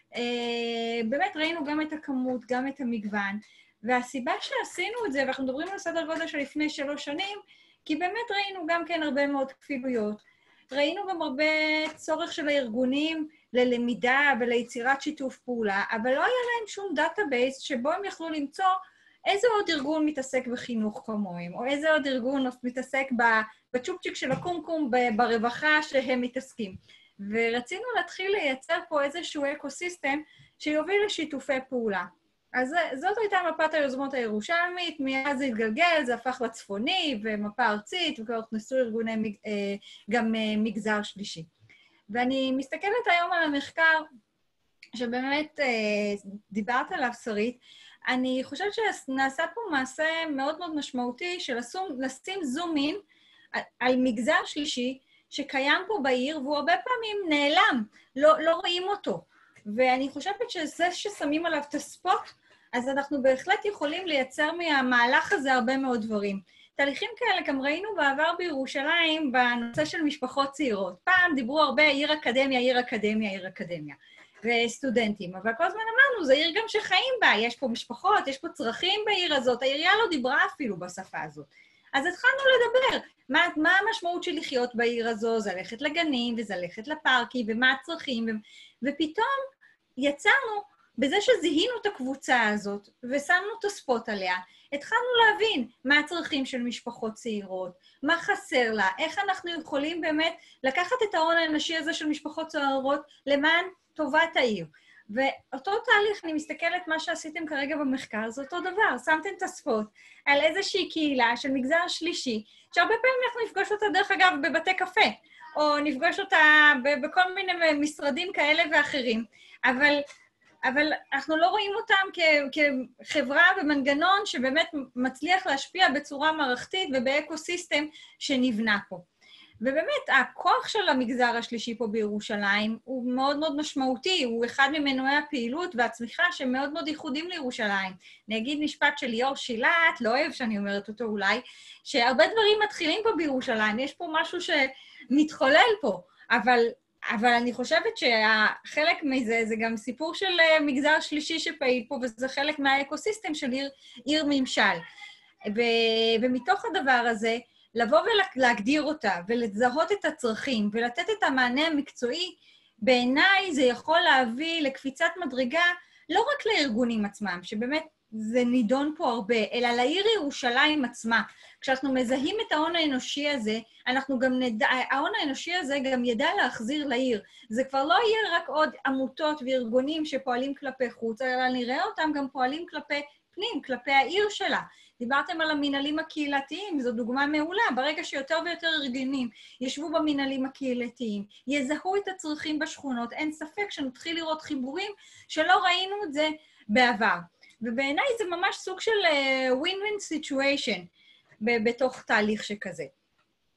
באמת ראינו גם את הכמות, גם את המגוון, והסיבה שעשינו את זה, ואנחנו מדברים על סדר גודל של לפני שלוש שנים, כי באמת ראינו גם כן הרבה מאוד כפילויות. ראינו גם הרבה צורך של הארגונים ללמידה וליצירת שיתוף פעולה, אבל לא היה להם שום דאטאבייס שבו הם יכלו למצוא איזה עוד ארגון מתעסק בחינוך כמוהם, או איזה עוד ארגון מתעסק בצ'ופצ'יק של הקומקום ברווחה שהם מתעסקים. ורצינו להתחיל לייצר פה איזשהו אקוסיסטם שיוביל לשיתופי פעולה. אז זאת הייתה מפת היוזמות הירושלמית, מאז זה התגלגל, זה הפך לצפוני ומפה ארצית, וכבר נכנסו ארגוני גם מגזר שלישי. ואני מסתכלת היום על המחקר, שבאמת דיברת עליו, שרית, אני חושבת שנעשה פה מעשה מאוד מאוד משמעותי של לשים זומים על מגזר שלישי שקיים פה בעיר, והוא הרבה פעמים נעלם, לא, לא רואים אותו. ואני חושבת שזה ששמים עליו את הספוט, אז אנחנו בהחלט יכולים לייצר מהמהלך הזה הרבה מאוד דברים. תהליכים כאלה גם ראינו בעבר בירושלים בנושא של משפחות צעירות. פעם דיברו הרבה עיר אקדמיה, עיר אקדמיה, עיר אקדמיה, וסטודנטים. אבל כל הזמן אמרנו, זה עיר גם שחיים בה, יש פה משפחות, יש פה צרכים בעיר הזאת, העירייה לא דיברה אפילו בשפה הזאת. אז התחלנו לדבר, מה, מה המשמעות של לחיות בעיר הזו, זה ללכת לגנים, וזה ללכת לפארקים, ומה הצרכים, ו... ופתאום יצרנו, בזה שזיהינו את הקבוצה הזאת, ושמנו את הספוט עליה, התחלנו להבין מה הצרכים של משפחות צעירות, מה חסר לה, איך אנחנו יכולים באמת לקחת את ההון האנושי הזה של משפחות צעירות למען טובת העיר. ואותו תהליך, אני מסתכלת מה שעשיתם כרגע במחקר, זה אותו דבר, שמתם את הספוט על איזושהי קהילה של מגזר שלישי, שהרבה פעמים אנחנו נפגוש אותה דרך אגב בבתי קפה, או נפגוש אותה בכל מיני משרדים כאלה ואחרים, אבל, אבל אנחנו לא רואים אותם כ- כחברה ומנגנון שבאמת מצליח להשפיע בצורה מערכתית ובאקוסיסטם שנבנה פה. ובאמת, הכוח של המגזר השלישי פה בירושלים הוא מאוד מאוד משמעותי, הוא אחד ממנועי הפעילות והצמיחה שמאוד מאוד ייחודים לירושלים. אני אגיד משפט של ליאור שילת, לא אוהב שאני אומרת אותו אולי, שהרבה דברים מתחילים פה בירושלים, יש פה משהו שמתחולל פה, אבל, אבל אני חושבת שהחלק מזה זה גם סיפור של מגזר שלישי שפעיל פה, וזה חלק מהאקוסיסטם של עיר, עיר ממשל. ו, ומתוך הדבר הזה, לבוא ולהגדיר אותה, ולזהות את הצרכים, ולתת את המענה המקצועי, בעיניי זה יכול להביא לקפיצת מדרגה, לא רק לארגונים עצמם, שבאמת זה נידון פה הרבה, אלא לעיר ירושלים עצמה. כשאנחנו מזהים את ההון האנושי הזה, אנחנו גם נדע, ההון האנושי הזה גם ידע להחזיר לעיר. זה כבר לא יהיה רק עוד עמותות וארגונים שפועלים כלפי חוץ, אלא נראה אותם גם פועלים כלפי פנים, כלפי העיר שלה. דיברתם על המנהלים הקהילתיים, זו דוגמה מעולה. ברגע שיותר ויותר ארגונים ישבו במנהלים הקהילתיים, יזהו את הצרכים בשכונות, אין ספק שנתחיל לראות חיבורים שלא ראינו את זה בעבר. ובעיניי זה ממש סוג של uh, win-win situation בתוך תהליך שכזה.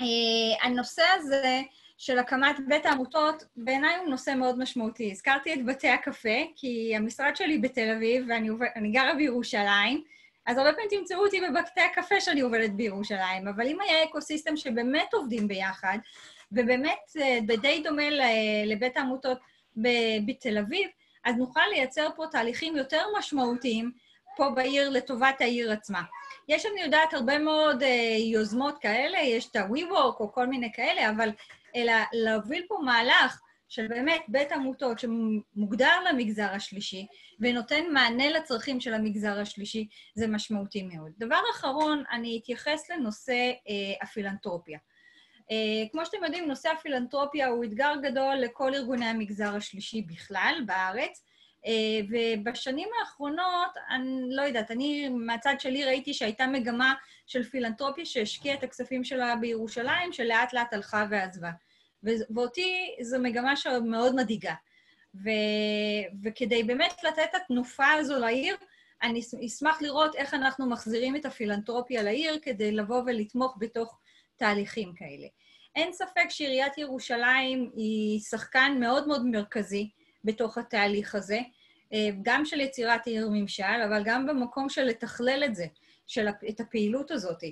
הנושא הזה של הקמת בית העמותות, בעיניי הוא נושא מאוד משמעותי. הזכרתי את בתי הקפה, כי המשרד שלי בתל אביב, ואני עובד, אני גרה בירושלים, אז הרבה פעמים תמצאו אותי בבתי הקפה שאני עובדת בירושלים, אבל אם היה אקוסיסטם שבאמת עובדים ביחד, ובאמת די דומה לבית העמותות בתל אביב, אז נוכל לייצר פה תהליכים יותר משמעותיים פה בעיר לטובת העיר עצמה. יש, אני יודעת, הרבה מאוד יוזמות כאלה, יש את ה-WeWork או כל מיני כאלה, אבל אלא להוביל פה מהלך של באמת בית עמותות שמוגדר למגזר השלישי, ונותן מענה לצרכים של המגזר השלישי, זה משמעותי מאוד. דבר אחרון, אני אתייחס לנושא אה, הפילנטרופיה. אה, כמו שאתם יודעים, נושא הפילנטרופיה הוא אתגר גדול לכל ארגוני המגזר השלישי בכלל בארץ, אה, ובשנים האחרונות, אני לא יודעת, אני מהצד שלי ראיתי שהייתה מגמה של פילנטרופיה שהשקיעה את הכספים שלה בירושלים, שלאט לאט הלכה ועזבה. ואותי זו מגמה שמאוד מדאיגה. ו... וכדי באמת לתת את התנופה הזו לעיר, אני אשמח לראות איך אנחנו מחזירים את הפילנטרופיה לעיר, כדי לבוא ולתמוך בתוך תהליכים כאלה. אין ספק שעיריית ירושלים היא שחקן מאוד מאוד מרכזי בתוך התהליך הזה, גם של יצירת עיר ממשל, אבל גם במקום של לתכלל את זה, של את הפעילות הזאת.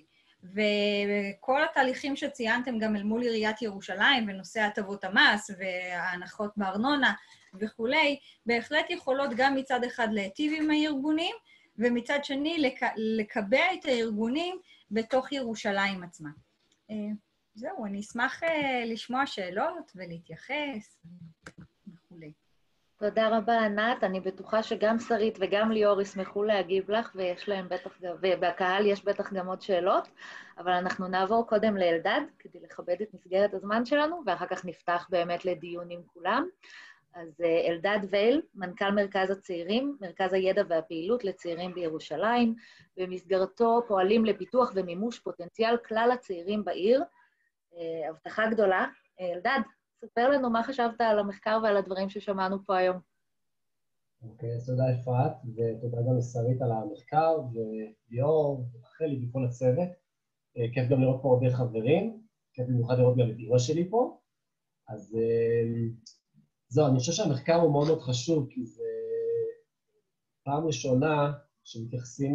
וכל התהליכים שציינתם גם אל מול עיריית ירושלים, ונושא הטבות המס וההנחות בארנונה וכולי, בהחלט יכולות גם מצד אחד להיטיב עם הארגונים, ומצד שני לק... לקבע את הארגונים בתוך ירושלים עצמה. זהו, אני אשמח לשמוע שאלות ולהתייחס וכולי. תודה רבה, ענת. אני בטוחה שגם שרית וגם ליאור ישמחו להגיב לך, ויש להם בטח, ובקהל יש בטח גם עוד שאלות, אבל אנחנו נעבור קודם לאלדד, כדי לכבד את מסגרת הזמן שלנו, ואחר כך נפתח באמת לדיון עם כולם. אז אלדד וייל, מנכ"ל מרכז הצעירים, מרכז הידע והפעילות לצעירים בירושלים, במסגרתו פועלים לפיתוח ומימוש פוטנציאל כלל הצעירים בעיר. הבטחה גדולה. אלדד, ספר לנו מה חשבת על המחקר ועל הדברים ששמענו פה היום. אוקיי, אז תודה אפרת, ותודה גם לשרית על המחקר, וליאור, ורחלי וכל הצוות. כיף גם לראות פה עוד חברים, כיף במיוחד לראות גם את אמא שלי פה. אז זהו, אני חושב שהמחקר הוא מאוד מאוד חשוב, כי זה פעם ראשונה שמתייחסים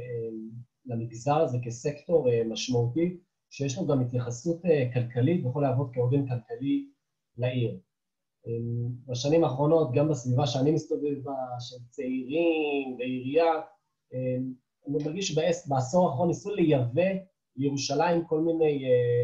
למגזר הזה כסקטור משמעותי, שיש לו גם התייחסות כלכלית, ויכול לעבוד כעוגן כלכלי לעיר. בשנים האחרונות, גם בסביבה שאני מסתובב בה, של צעירים ועירייה, אני מרגיש שבעשור האחרון ניסו לייבא לירושלים כל מיני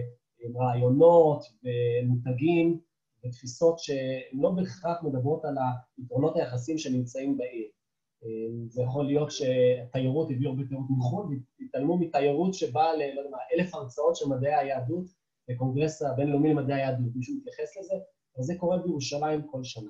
רעיונות ומותגים ותפיסות שהן לא בהכרח מדברות על היתרונות היחסים שנמצאים בעיר. זה יכול להיות שהתיירות הביאו הרבה תיירות מחו"ל, והתעלמו מתיירות שבאה לאלף הרצאות של מדעי היהדות, בקונגרס הבינלאומי למדעי היהדות, מישהו מתייחס לזה, וזה קורה בירושלים כל שנה.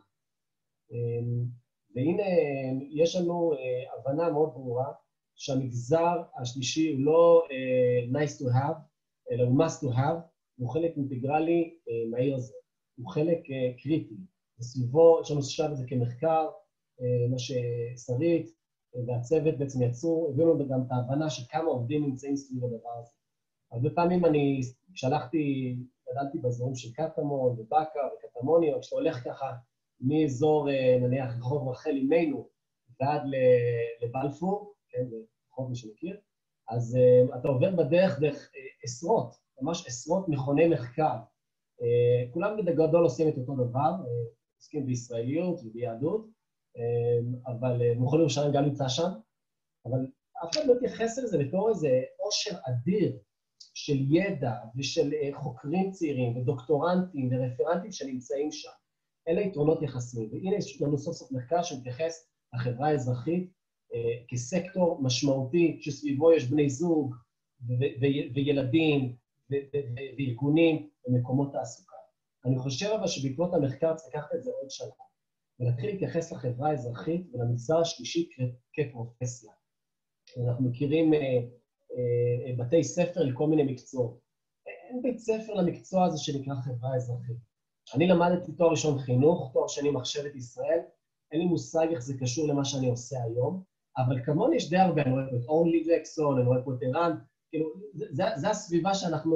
והנה, יש לנו הבנה מאוד ברורה, שהמגזר השלישי הוא לא nice to have, אלא הוא must to have, הוא חלק אינטגרלי מהעיר הזה, הוא חלק קריטי. בסביבו, יש לנו עכשיו את זה כמחקר, מה ששרית והצוות בעצם יצאו, הביאו לנו גם את ההבנה שכמה עובדים נמצאים סביב הדבר הזה. הרבה פעמים אני שלחתי, גדלתי באזורים של קטמון ובקה וקטמוני, או כשאתה הולך ככה מאזור, נניח, רחוב רחל אימנו, ועד לבלפור, כן, רחוב מי שמכיר, אז אתה עובר בדרך דרך עשרות, ממש עשרות מכוני מחקר. כולם בגדול עושים את אותו דבר, עוסקים בישראליות וביהדות, אבל מכון ירושלים גם נמצא שם, אבל אף אחד לא תייחס לזה בתור איזה עושר אדיר של ידע ושל חוקרים צעירים ודוקטורנטים ורפרנטים שנמצאים שם. אלה יתרונות יחסיים, והנה יש לנו סוף סוף מחקר שמתייחס לחברה האזרחית כסקטור משמעותי שסביבו יש בני זוג וילדים וארגונים ומקומות תעסוקה. אני חושב אבל שבעקבות המחקר צריך לקחת את זה עוד שנה. ולהתחיל להתייחס לחברה האזרחית ולמגזר השלישי כפרופסיה. אנחנו מכירים אה, אה, בתי ספר לכל מיני מקצועות. אין בית ספר למקצוע הזה שנקרא חברה אזרחית. אני למדתי תואר ראשון חינוך, תואר שני מחשבת ישראל, אין לי מושג איך זה קשור למה שאני עושה היום, אבל כמוני יש די הרבה, אני רואה פה את אורלי ג'קסון, אני רואה פה את ערן, כאילו, זה, זה, זה הסביבה שאנחנו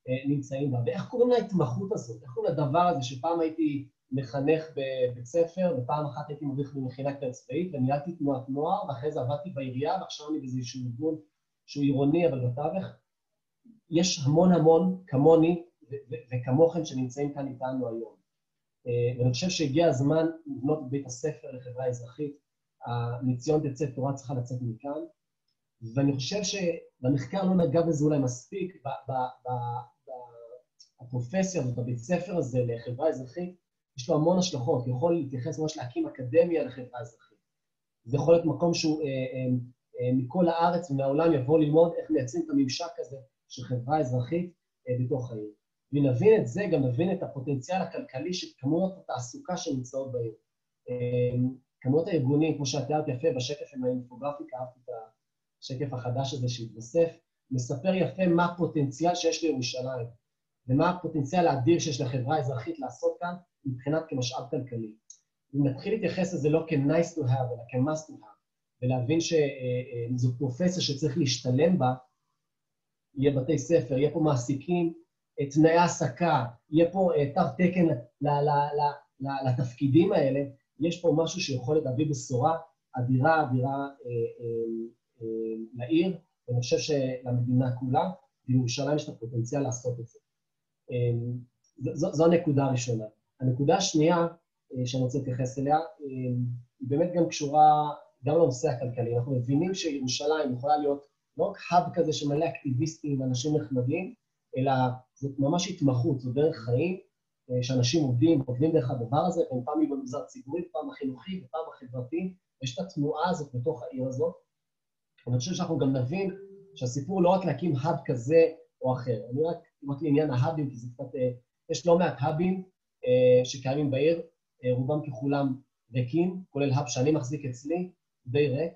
נמצאים בה. ואיך קוראים להתמחות הזאת? איך קוראים לדבר הזה שפעם הייתי מחנך בבית ספר, ופעם אחת הייתי מדריך במכינה קדם צבאית, וניהלתי תנועת נוער, ואחרי זה עבדתי בעירייה, ועכשיו אני באיזשהו ארגון שהוא עירוני, אבל בתווך. יש המון המון כמוני וכמוכם שנמצאים כאן איתנו היום. ואני חושב שהגיע הזמן לבנות את בית הספר לחברה אזרחית. מציון תצא תורה צריכה לצאת מכאן, ואני חושב שבמחקר לא נגע בזה אולי מספיק, בפרופסיה הזאת, בבית ספר הזה לחברה אזרחית, יש לו המון השלכות, הוא יכול להתייחס ממש להקים אקדמיה לחברה אזרחית. זה יכול להיות מקום שהוא אה, אה, אה, מכל הארץ ומהעולם יבוא ללמוד איך מייצרים את הממשק הזה של חברה אזרחית אה, בתוך העיר. ונבין את זה, גם נבין את הפוטנציאל הכלכלי של כמויות התעסוקה שנמצאות בעיר. אה, כמויות הארגונים, כמו שאת תיארת יפה בשקף עם האינפוגרפיקה, אהבתי את השקף החדש הזה שהתווסף, מספר יפה מה הפוטנציאל שיש לירושלים, ומה הפוטנציאל האדיר שיש לחברה האזרחית לעשות כאן, מבחינת כמשאב כלכלי. אם נתחיל להתייחס לזה לא כ-nice to have, אלא כ-must to have, ולהבין שזו פרופסיה שצריך להשתלם בה, יהיה בתי ספר, יהיה פה מעסיקים, תנאי העסקה, יהיה פה תו תקן לתפקידים האלה, יש פה משהו שיכול להביא בשורה אדירה, אדירה לעיר, ואני חושב שלמדינה כולה, בירושלים יש את הפוטנציאל לעשות את זה. זו, זו הנקודה הראשונה. הנקודה השנייה שאני רוצה להתייחס אליה, היא באמת גם קשורה גם לנושא הכלכלי. אנחנו מבינים שירושלים יכולה להיות לא רק האב כזה שמלא אקטיביסטים ואנשים נחמדים, אלא זאת ממש התמחות, זו דרך חיים, שאנשים עובדים, עובדים דרך הדבר הזה, הם פעם היא במגזר ציבורי, פעם החינוכי ופעם החברתי, יש את התנועה הזאת בתוך העיר הזאת. אני חושב שאנחנו גם נבין שהסיפור לא רק להקים האב כזה או אחר. אני רק אמרתי לעניין ההאבים, כי זה קצת, יש לא מעט האבים שקיימים בעיר, רובם ככולם ריקים, כולל האב שאני מחזיק אצלי, די ריק.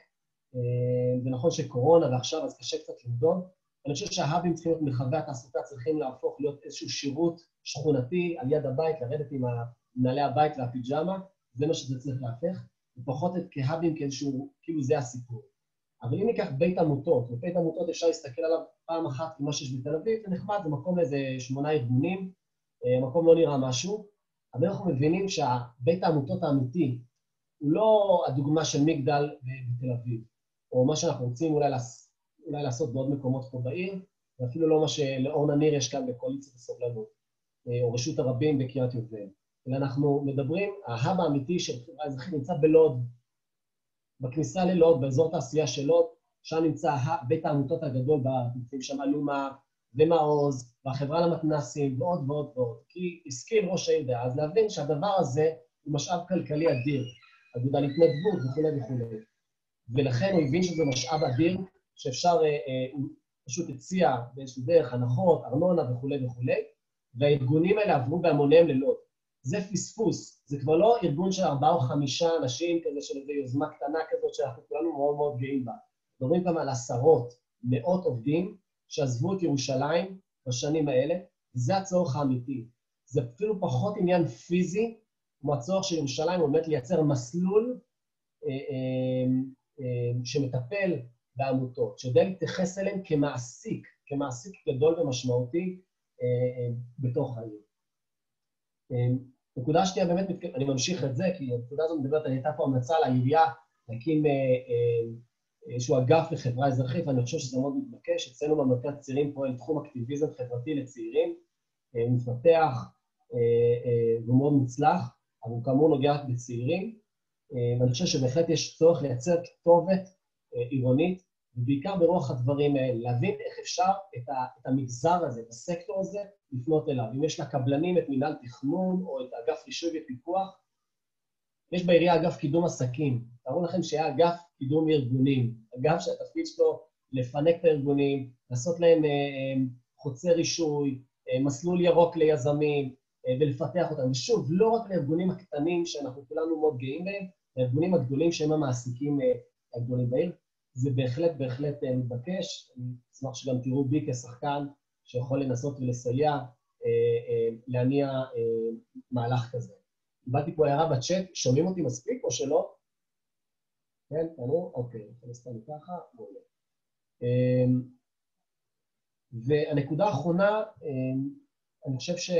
זה נכון שקורונה ועכשיו אז קשה קצת למדוד. אני חושב שההאבים צריכים להיות מחווי התעסוקה, צריכים להפוך להיות איזשהו שירות שכונתי על יד הבית, לרדת עם מנהלי הבית והפיג'מה, זה מה שזה צריך להפך, ופחות את כהאבים כאיזשהו, כאילו זה הסיפור. אבל אם ניקח בית עמותות, ובית עמותות אפשר להסתכל עליו פעם אחת כמו שיש בתל אביב, זה נחמד, זה מקום לאיזה שמונה ארגונים, מקום לא נראה משהו, אבל אנחנו מבינים שהבית העמותות האמיתי הוא לא הדוגמה של מגדל בתל אביב, או מה שאנחנו רוצים אולי, לעש, אולי לעשות בעוד מקומות פה בעיר, ואפילו לא מה שלאורנה ניר יש כאן בקואליציית הסובלנות, או רשות הרבים בקריית יובל. אלא אנחנו מדברים, ההאב האמיתי של חברה אזרחית נמצא בלוד, בכניסה ללוד, באזור תעשייה של לוד, שם נמצא בית העמותות הגדול, נמצאים שם לומה ומעוז, והחברה למתנסים, ועוד ועוד ועוד. כי הזכיר ראש העיר דאז להבין שהדבר הזה הוא משאב כלכלי אדיר, אגודה להתנדבות וכו' וכו'. ולכן הוא הבין שזה משאב אדיר, שאפשר, הוא פשוט הציע באיזשהו דרך, הנחות, ארנונה וכו' וכו', והארגונים האלה עברו בהמוניהם ללוד. זה פספוס, זה כבר לא ארגון של ארבעה או חמישה אנשים כזה של איזו יוזמה קטנה כזאת שאנחנו כולנו מאוד מאוד גאים בה. מדברים גם על עשרות, מאות עובדים שעזבו את ירושלים בשנים האלה, וזה הצורך האמיתי. זה אפילו פחות עניין פיזי, כמו הצורך של ירושלים, הוא באמת לייצר מסלול אה, אה, אה, שמטפל בעמותות, שיודע להתייחס אליהם כמעסיק, כמעסיק גדול ומשמעותי אה, אה, בתוך העיר. נקודה שנייה, באמת, אני ממשיך את זה, כי הנקודה הזאת מדברת, אני הייתה פה המלצה לעירייה להקים איזשהו אגף לחברה אזרחית, ואני חושב שזה מאוד מתבקש. אצלנו במרכז צעירים פועל תחום אקטיביזם חברתי לצעירים, מתפתח והוא מאוד מוצלח, אבל הוא כאמור נוגע בצעירים, ואני חושב שבהחלט יש צורך לייצר כתובת עירונית, ובעיקר ברוח הדברים האלה, להבין איך אפשר את, ה, את המגזר הזה, את הסקטור הזה, לפנות אליו. אם יש לקבלנים את מינהל תכנון או את אגף רישוי ופיקוח, יש בעירייה אגף קידום עסקים. תראו לכם שהיה אגף קידום ארגונים, אגף שהתפקיד שלו לפנק את הארגונים, לעשות להם אה, אה, חוצה רישוי, אה, מסלול ירוק ליזמים, אה, ולפתח אותם. ושוב, לא רק לארגונים הקטנים שאנחנו כולנו מאוד גאים בהם, לארגונים הגדולים שהם המעסיקים אה, הגדולים בעיר. זה בהחלט, בהחלט מתבקש. אני אשמח שגם תראו בי כשחקן שיכול לנסות ולסייע, אה, אה, להניע אה, מהלך כזה. קיבלתי פה הערה בצ'אט, שומעים אותי מספיק או שלא? כן, תראו? אוקיי, אני אסתכל ככה, בואו. אה, והנקודה האחרונה, אני חושב ש...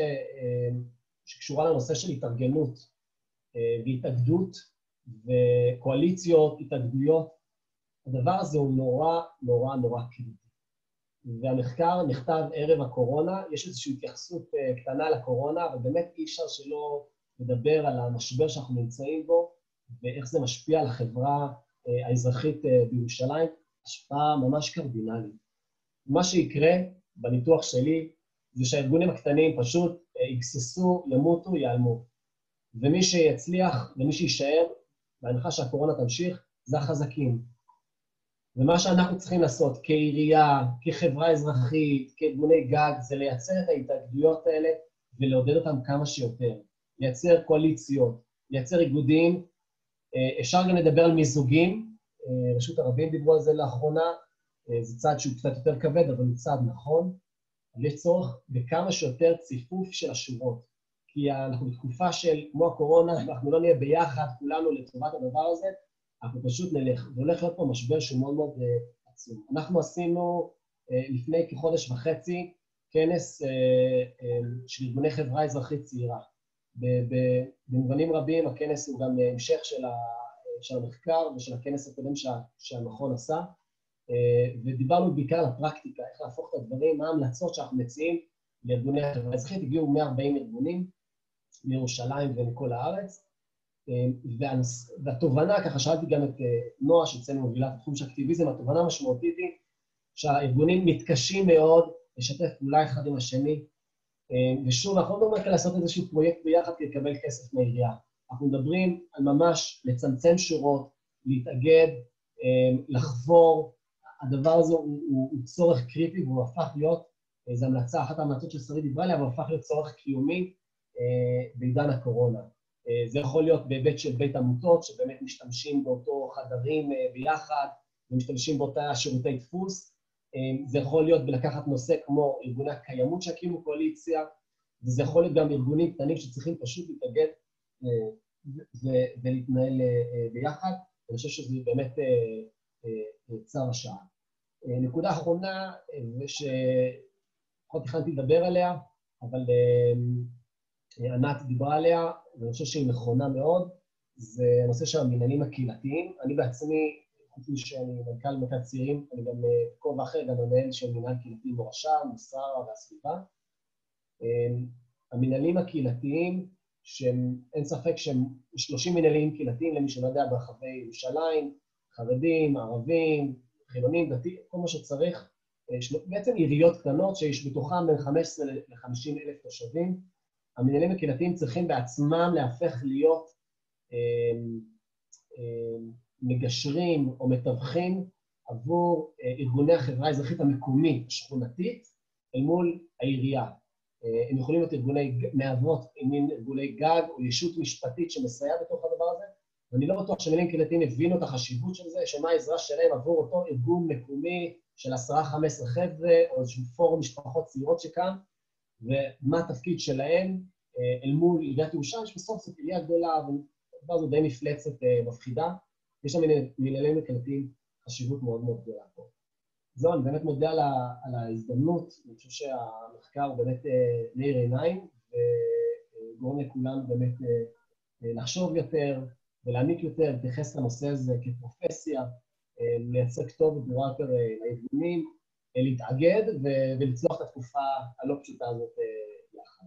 שקשורה לנושא של התארגנות והתאגדות וקואליציות, התאגדויות, הדבר הזה הוא נורא, נורא, נורא קריטי. והמחקר נכתב ערב הקורונה, יש איזושהי התייחסות קטנה לקורונה, אבל באמת אי אפשר שלא לדבר על המשבר שאנחנו נמצאים בו, ואיך זה משפיע על החברה האזרחית בירושלים, השפעה ממש קרדינלית. מה שיקרה בניתוח שלי, זה שהארגונים הקטנים פשוט יגססו, ימותו, ייעלמו. ומי שיצליח ומי שישאר, בהנחה שהקורונה תמשיך, זה החזקים. ומה שאנחנו צריכים לעשות כעירייה, כחברה אזרחית, כארגוני גג, זה לייצר את ההתאגדויות האלה ולעודד אותם כמה שיותר. לייצר קואליציות, לייצר איגודים. אפשר גם לדבר על מיזוגים, רשות הרבים דיברו על זה לאחרונה, זה צעד שהוא קצת יותר כבד, אבל הוא צעד נכון. אבל יש צורך בכמה שיותר ציפוף של השורות. כי אנחנו בתקופה של, כמו הקורונה, אנחנו לא נהיה ביחד, כולנו לטובת הדבר הזה, אנחנו פשוט נלך, והולך להיות פה משבר שהוא מאוד מאוד uh, עצום. אנחנו עשינו uh, לפני כחודש וחצי כנס uh, uh, של ארגוני חברה אזרחית צעירה. במובנים רבים הכנס הוא גם המשך של, ה, של המחקר ושל הכנס הקודם שה, שהמכון עשה, uh, ודיברנו בעיקר על הפרקטיקה, איך להפוך את הדברים, מה ההמלצות שאנחנו מציעים לארגוני החברה האזרחית. הגיעו מאה וארבעים ארגונים מירושלים ומכל הארץ, והתובנה, ככה שאלתי גם את נועה שאצלנו מובילת התחום של אקטיביזם, התובנה המשמעותית היא שהארגונים מתקשים מאוד לשתף פעולה אחד עם השני, ושוב, אנחנו לא מדברים לעשות איזשהו פרויקט ביחד כדי לקבל כסף מהעירייה. אנחנו מדברים על ממש לצמצם שורות, להתאגד, לחבור. הדבר הזה הוא, הוא, הוא צורך קריטי, והוא הפך להיות, זו המלצה, אחת ההמלצות של שרית דיברה עליה, אבל הוא הפך להיות צורך קיומי בעידן הקורונה. זה יכול להיות בהיבט של בית עמותות, שבאמת משתמשים באותו חדרים ביחד, ומשתמשים באותה שירותי דפוס. זה יכול להיות בלקחת נושא כמו ארגוני הקיימות שהקימו קואליציה, וזה יכול להיות גם ארגונים קטנים שצריכים פשוט להתאגד ולהתנהל ביחד. אני חושב שזה באמת צו השעה. נקודה אחרונה, שפחות הכנתי לדבר עליה, אבל ענת דיברה עליה, ואני חושב שהיא נכונה מאוד, זה הנושא של המנהלים הקהילתיים. אני בעצמי, חוץ משאני מנכ"ל מרכז צעירים, אני גם בכובע אחר, גם המנהל של מנהל קהילתי מורשה, מוסררה והסביבה. המנהלים הקהילתיים, שאין ספק שהם שלושים מנהלים קהילתיים, למי שלא יודע, ברחבי ירושלים, חרדים, ערבים, חילונים, דתיים, כל מה שצריך, בעצם עיריות קטנות שיש בתוכם בין חמש עשרה ל-חמישים אלף תושבים. המנהלים הקהילתיים צריכים בעצמם להפך להיות אה, אה, מגשרים או מתווכים עבור אה, ארגוני החברה האזרחית המקומית, השכונתית, אל מול העירייה. אה, הם יכולים להיות ארגוני מעברות, ארגוני גג או ישות משפטית שמסייע בתוך הדבר הזה, ואני לא בטוח שמנהלים קהילתיים הבינו את החשיבות של זה, שמה העזרה שלהם עבור אותו ארגון מקומי של עשרה חמש עשרה חבר'ה, או איזשהו פורום משפחות צעירות שכאן, ומה התפקיד שלהם אל מול עיריית ירושלים, שבסוף זאת עירייה גדולה, והדבר הזו די מפלצת מפחידה. יש שם מנהלים קהילתיים חשיבות מאוד מאוד גדולה פה. זהו, אני באמת מודה על ההזדמנות, אני חושב שהמחקר הוא באמת מאיר עיניים, וגורם לכולנו באמת לחשוב יותר ולהעמיק יותר, להתייחס לנושא הזה כפרופסיה, לייצר כתובת ברורה יותר לארגונים, להתאגד ולצלוח את התקופה הלא פשוטה הזאת יחד.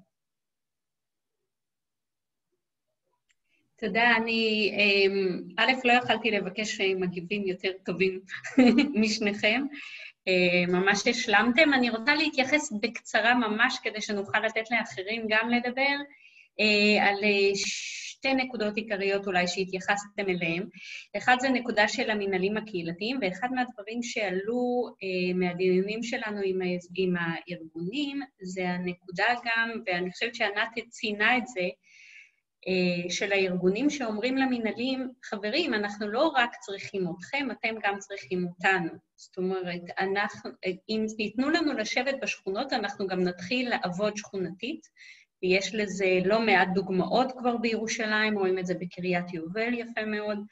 תודה, אני א', לא יכלתי לבקש מגיבים יותר טובים משניכם, ממש השלמתם. אני רוצה להתייחס בקצרה ממש כדי שנוכל לתת לאחרים גם לדבר על שתי נקודות עיקריות אולי שהתייחסתם אליהם. אחד זה נקודה של המנהלים הקהילתיים, ואחד מהדברים שעלו מהדיונים שלנו עם, עם הארגונים, זה הנקודה גם, ואני חושבת שענת ציינה את זה, של הארגונים שאומרים למנהלים, חברים, אנחנו לא רק צריכים אתכם, אתם גם צריכים אותנו. זאת אומרת, אנחנו, אם תיתנו לנו לשבת בשכונות, אנחנו גם נתחיל לעבוד שכונתית, ויש לזה לא מעט דוגמאות כבר בירושלים, רואים את זה בקריית יובל יפה מאוד,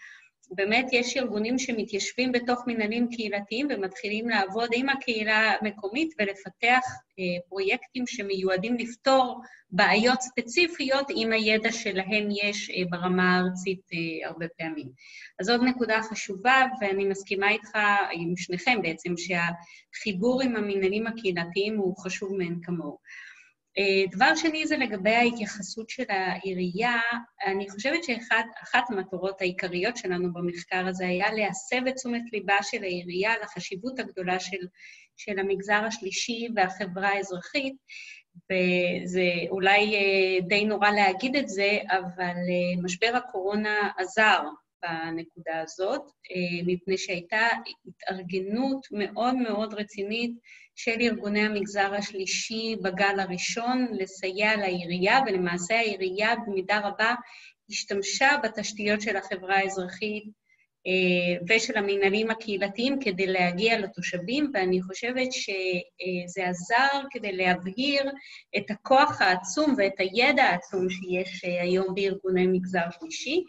באמת יש ארגונים שמתיישבים בתוך מנהלים קהילתיים ומתחילים לעבוד עם הקהילה המקומית ולפתח אה, פרויקטים שמיועדים לפתור בעיות ספציפיות עם הידע שלהם יש אה, ברמה הארצית אה, הרבה פעמים. אז עוד נקודה חשובה, ואני מסכימה איתך, עם שניכם בעצם, שהחיבור עם המנהלים הקהילתיים הוא חשוב מאין כמוהו. דבר שני זה לגבי ההתייחסות של העירייה. אני חושבת שאחת המטרות העיקריות שלנו במחקר הזה היה להסב את תשומת ליבה של העירייה לחשיבות הגדולה של, של המגזר השלישי והחברה האזרחית, וזה אולי די נורא להגיד את זה, אבל משבר הקורונה עזר בנקודה הזאת, מפני שהייתה התארגנות מאוד מאוד רצינית של ארגוני המגזר השלישי בגל הראשון לסייע לעירייה, ולמעשה העירייה במידה רבה השתמשה בתשתיות של החברה האזרחית ושל המנהלים הקהילתיים כדי להגיע לתושבים, ואני חושבת שזה עזר כדי להבהיר את הכוח העצום ואת הידע העצום שיש היום בארגוני מגזר שלישי.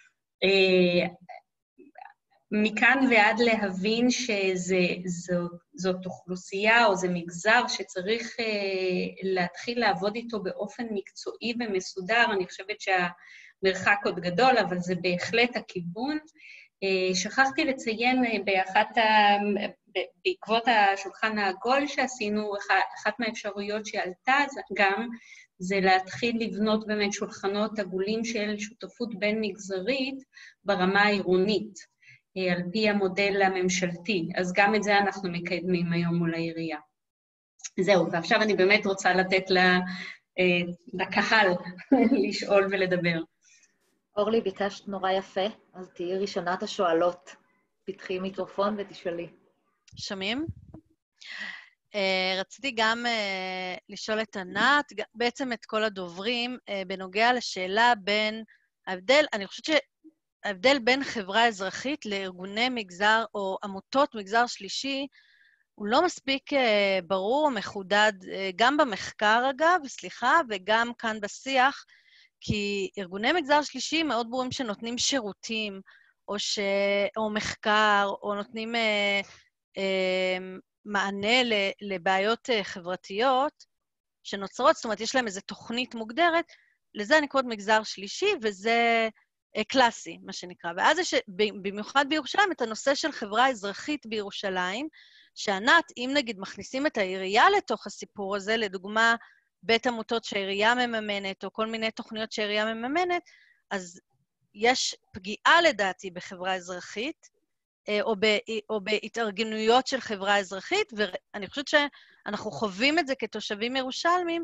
מכאן ועד להבין שזאת אוכלוסייה או זה מגזר שצריך להתחיל לעבוד איתו באופן מקצועי ומסודר, אני חושבת שהמרחק עוד גדול, אבל זה בהחלט הכיוון. שכחתי לציין באחת ה... בעקבות השולחן העגול שעשינו, אחת מהאפשרויות שעלתה גם, זה להתחיל לבנות באמת שולחנות עגולים של שותפות בין מגזרית ברמה העירונית, על פי המודל הממשלתי. אז גם את זה אנחנו מקדמים היום מול העירייה. זהו, ועכשיו אני באמת רוצה לתת לקהל לשאול ולדבר. אורלי, ביקשת נורא יפה, אז תהיי ראשונת השואלות. פתחי מיקרופון ותשאלי. שומעים? רציתי גם לשאול את ענת, בעצם את כל הדוברים, בנוגע לשאלה בין ההבדל, אני חושבת שההבדל בין חברה אזרחית לארגוני מגזר או עמותות מגזר שלישי, הוא לא מספיק ברור, מחודד, גם במחקר אגב, סליחה, וגם כאן בשיח, כי ארגוני מגזר שלישי מאוד ברורים שנותנים שירותים, או, ש... או מחקר, או נותנים אה, אה, מענה לבעיות חברתיות שנוצרות, זאת אומרת, יש להם איזו תוכנית מוגדרת, לזה אני קוראת מגזר שלישי, וזה קלאסי, מה שנקרא. ואז יש במיוחד בירושלים את הנושא של חברה אזרחית בירושלים, שענת, אם נגיד מכניסים את העירייה לתוך הסיפור הזה, לדוגמה, בית עמותות שהעירייה מממנת, או כל מיני תוכניות שהעירייה מממנת, אז יש פגיעה לדעתי בחברה אזרחית, או, ב, או בהתארגנויות של חברה אזרחית, ואני חושבת שאנחנו חווים את זה כתושבים ירושלמים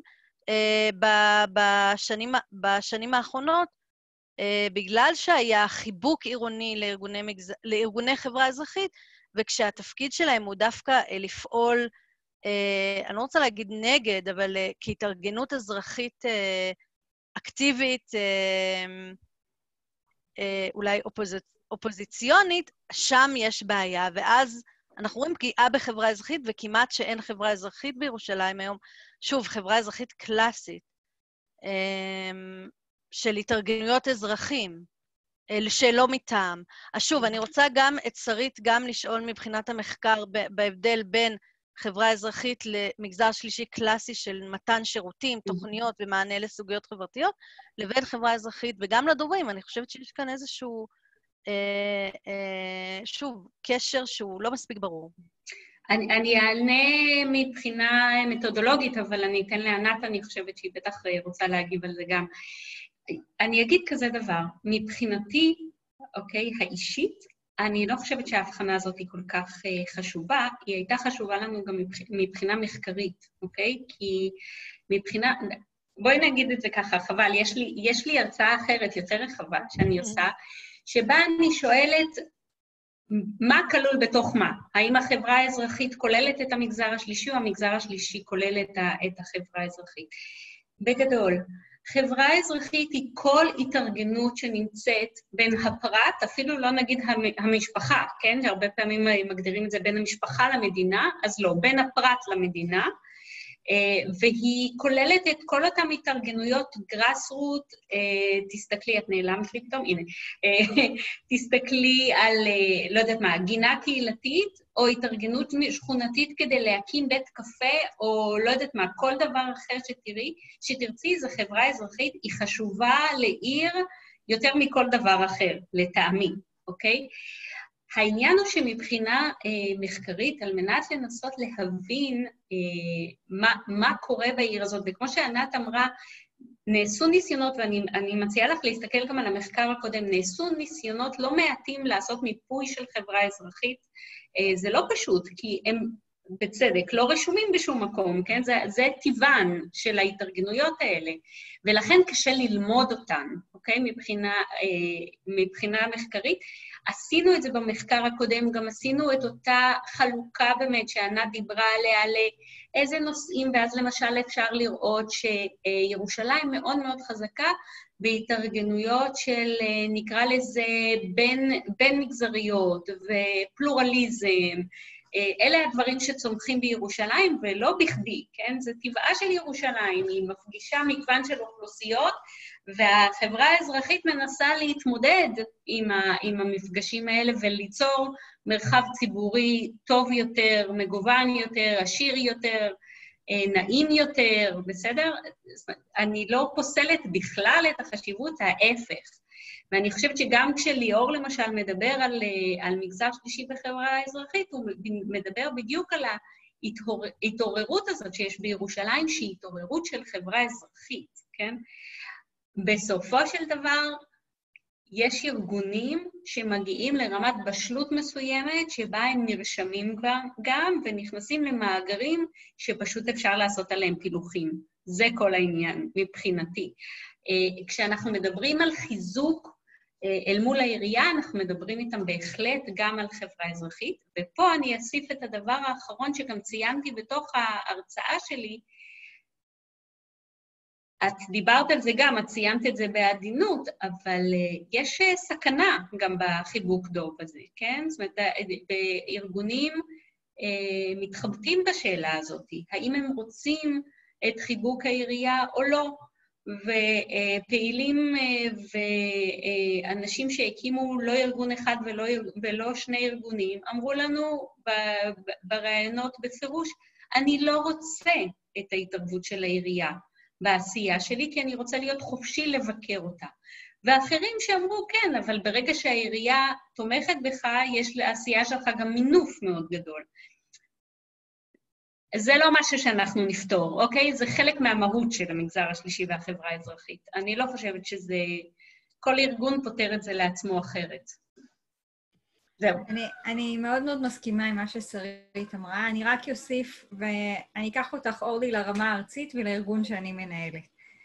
בשנים, בשנים האחרונות, בגלל שהיה חיבוק עירוני לארגוני, מגז... לארגוני חברה אזרחית, וכשהתפקיד שלהם הוא דווקא לפעול, אני לא רוצה להגיד נגד, אבל כהתארגנות אזרחית אקטיבית, אולי אופוזיצ... אופוזיציונית, שם יש בעיה, ואז אנחנו רואים פגיעה בחברה אזרחית, וכמעט שאין חברה אזרחית בירושלים היום, שוב, חברה אזרחית קלאסית, של התארגנויות אזרחים, שלא מטעם. אז שוב, אני רוצה גם את שרית גם לשאול מבחינת המחקר בהבדל בין חברה אזרחית למגזר שלישי קלאסי של מתן שירותים, תוכניות ומענה לסוגיות חברתיות, לבין חברה אזרחית, וגם לדוברים, אני חושבת שיש כאן איזשהו, אה, אה, שוב, קשר שהוא לא מספיק ברור. אני, אני אענה מבחינה מתודולוגית, אבל אני אתן לענת, אני חושבת שהיא בטח רוצה להגיב על זה גם. אני אגיד כזה דבר, מבחינתי, אוקיי, האישית, אני לא חושבת שההבחנה הזאת היא כל כך חשובה, היא הייתה חשובה לנו גם מבחינה מחקרית, אוקיי? כי מבחינה, בואי נגיד את זה ככה, חבל, יש לי, יש לי הרצאה אחרת יותר רחבה שאני עושה, שבה אני שואלת, מה כלול בתוך מה? האם החברה האזרחית כוללת את המגזר השלישי, או המגזר השלישי כולל את החברה האזרחית? בגדול, חברה אזרחית היא כל התארגנות שנמצאת בין הפרט, אפילו לא נגיד המשפחה, כן? שהרבה פעמים מגדירים את זה בין המשפחה למדינה, אז לא, בין הפרט למדינה, והיא כוללת את כל אותם התארגנויות גראסרוט, תסתכלי, את נעלמת לי פתאום, הנה, תסתכלי על, לא יודעת מה, גינה קהילתית, או התארגנות שכונתית כדי להקים בית קפה, או לא יודעת מה, כל דבר אחר שתראי, שתרצי, זו חברה אזרחית, היא חשובה לעיר יותר מכל דבר אחר, לטעמי, אוקיי? העניין הוא שמבחינה אה, מחקרית, על מנת לנסות להבין אה, מה, מה קורה בעיר הזאת, וכמו שענת אמרה, נעשו ניסיונות, ואני אני מציעה לך להסתכל גם על המחקר הקודם, נעשו ניסיונות לא מעטים לעשות מיפוי של חברה אזרחית, אה, זה לא פשוט, כי הם בצדק לא רשומים בשום מקום, כן? זה, זה טבען של ההתארגנויות האלה, ולכן קשה ללמוד אותן, אוקיי? מבחינה, אה, מבחינה מחקרית, עשינו את זה במחקר הקודם, גם עשינו את אותה חלוקה באמת שענת דיברה עליה, לאיזה נושאים, ואז למשל אפשר לראות שירושלים מאוד מאוד חזקה בהתארגנויות של, נקרא לזה, בין, בין מגזריות ופלורליזם. אלה הדברים שצומחים בירושלים, ולא בכדי, כן? זה טבעה של ירושלים, היא מפגישה מגוון של אוכלוסיות, והחברה האזרחית מנסה להתמודד עם, ה, עם המפגשים האלה וליצור מרחב ציבורי טוב יותר, מגוון יותר, עשיר יותר, נעים יותר, בסדר? אני לא פוסלת בכלל את החשיבות, ההפך. ואני חושבת שגם כשליאור למשל מדבר על, על מגזר שלישי בחברה האזרחית, הוא מדבר בדיוק על ההתעוררות הזאת שיש בירושלים, שהיא התעוררות של חברה אזרחית, כן? בסופו של דבר, יש ארגונים שמגיעים לרמת בשלות מסוימת, שבה הם נרשמים גם ונכנסים למאגרים שפשוט אפשר לעשות עליהם פילוחים. זה כל העניין מבחינתי. כשאנחנו מדברים על חיזוק אל מול העירייה, אנחנו מדברים איתם בהחלט גם על חברה אזרחית, ופה אני אוסיף את הדבר האחרון שגם ציינתי בתוך ההרצאה שלי, את דיברת על זה גם, את ציינת את זה בעדינות, אבל יש סכנה גם בחיבוק דוב הזה, כן? זאת אומרת, בארגונים מתחבטים בשאלה הזאת, האם הם רוצים את חיבוק העירייה או לא, ופעילים ואנשים שהקימו לא ארגון אחד ולא, ולא שני ארגונים, אמרו לנו ברעיונות בפירוש, אני לא רוצה את ההתערבות של העירייה בעשייה שלי, כי אני רוצה להיות חופשי לבקר אותה. ואחרים שאמרו, כן, אבל ברגע שהעירייה תומכת בך, יש לעשייה שלך גם מינוף מאוד גדול. זה לא משהו שאנחנו נפתור, אוקיי? זה חלק מהמהות של המגזר השלישי והחברה האזרחית. אני לא חושבת שזה... כל ארגון פותר את זה לעצמו אחרת. זהו. אני, אני מאוד מאוד מסכימה עם מה ששרית אמרה. אני רק אוסיף, ואני אקח אותך, אורלי, לרמה הארצית ולארגון שאני מנהלת.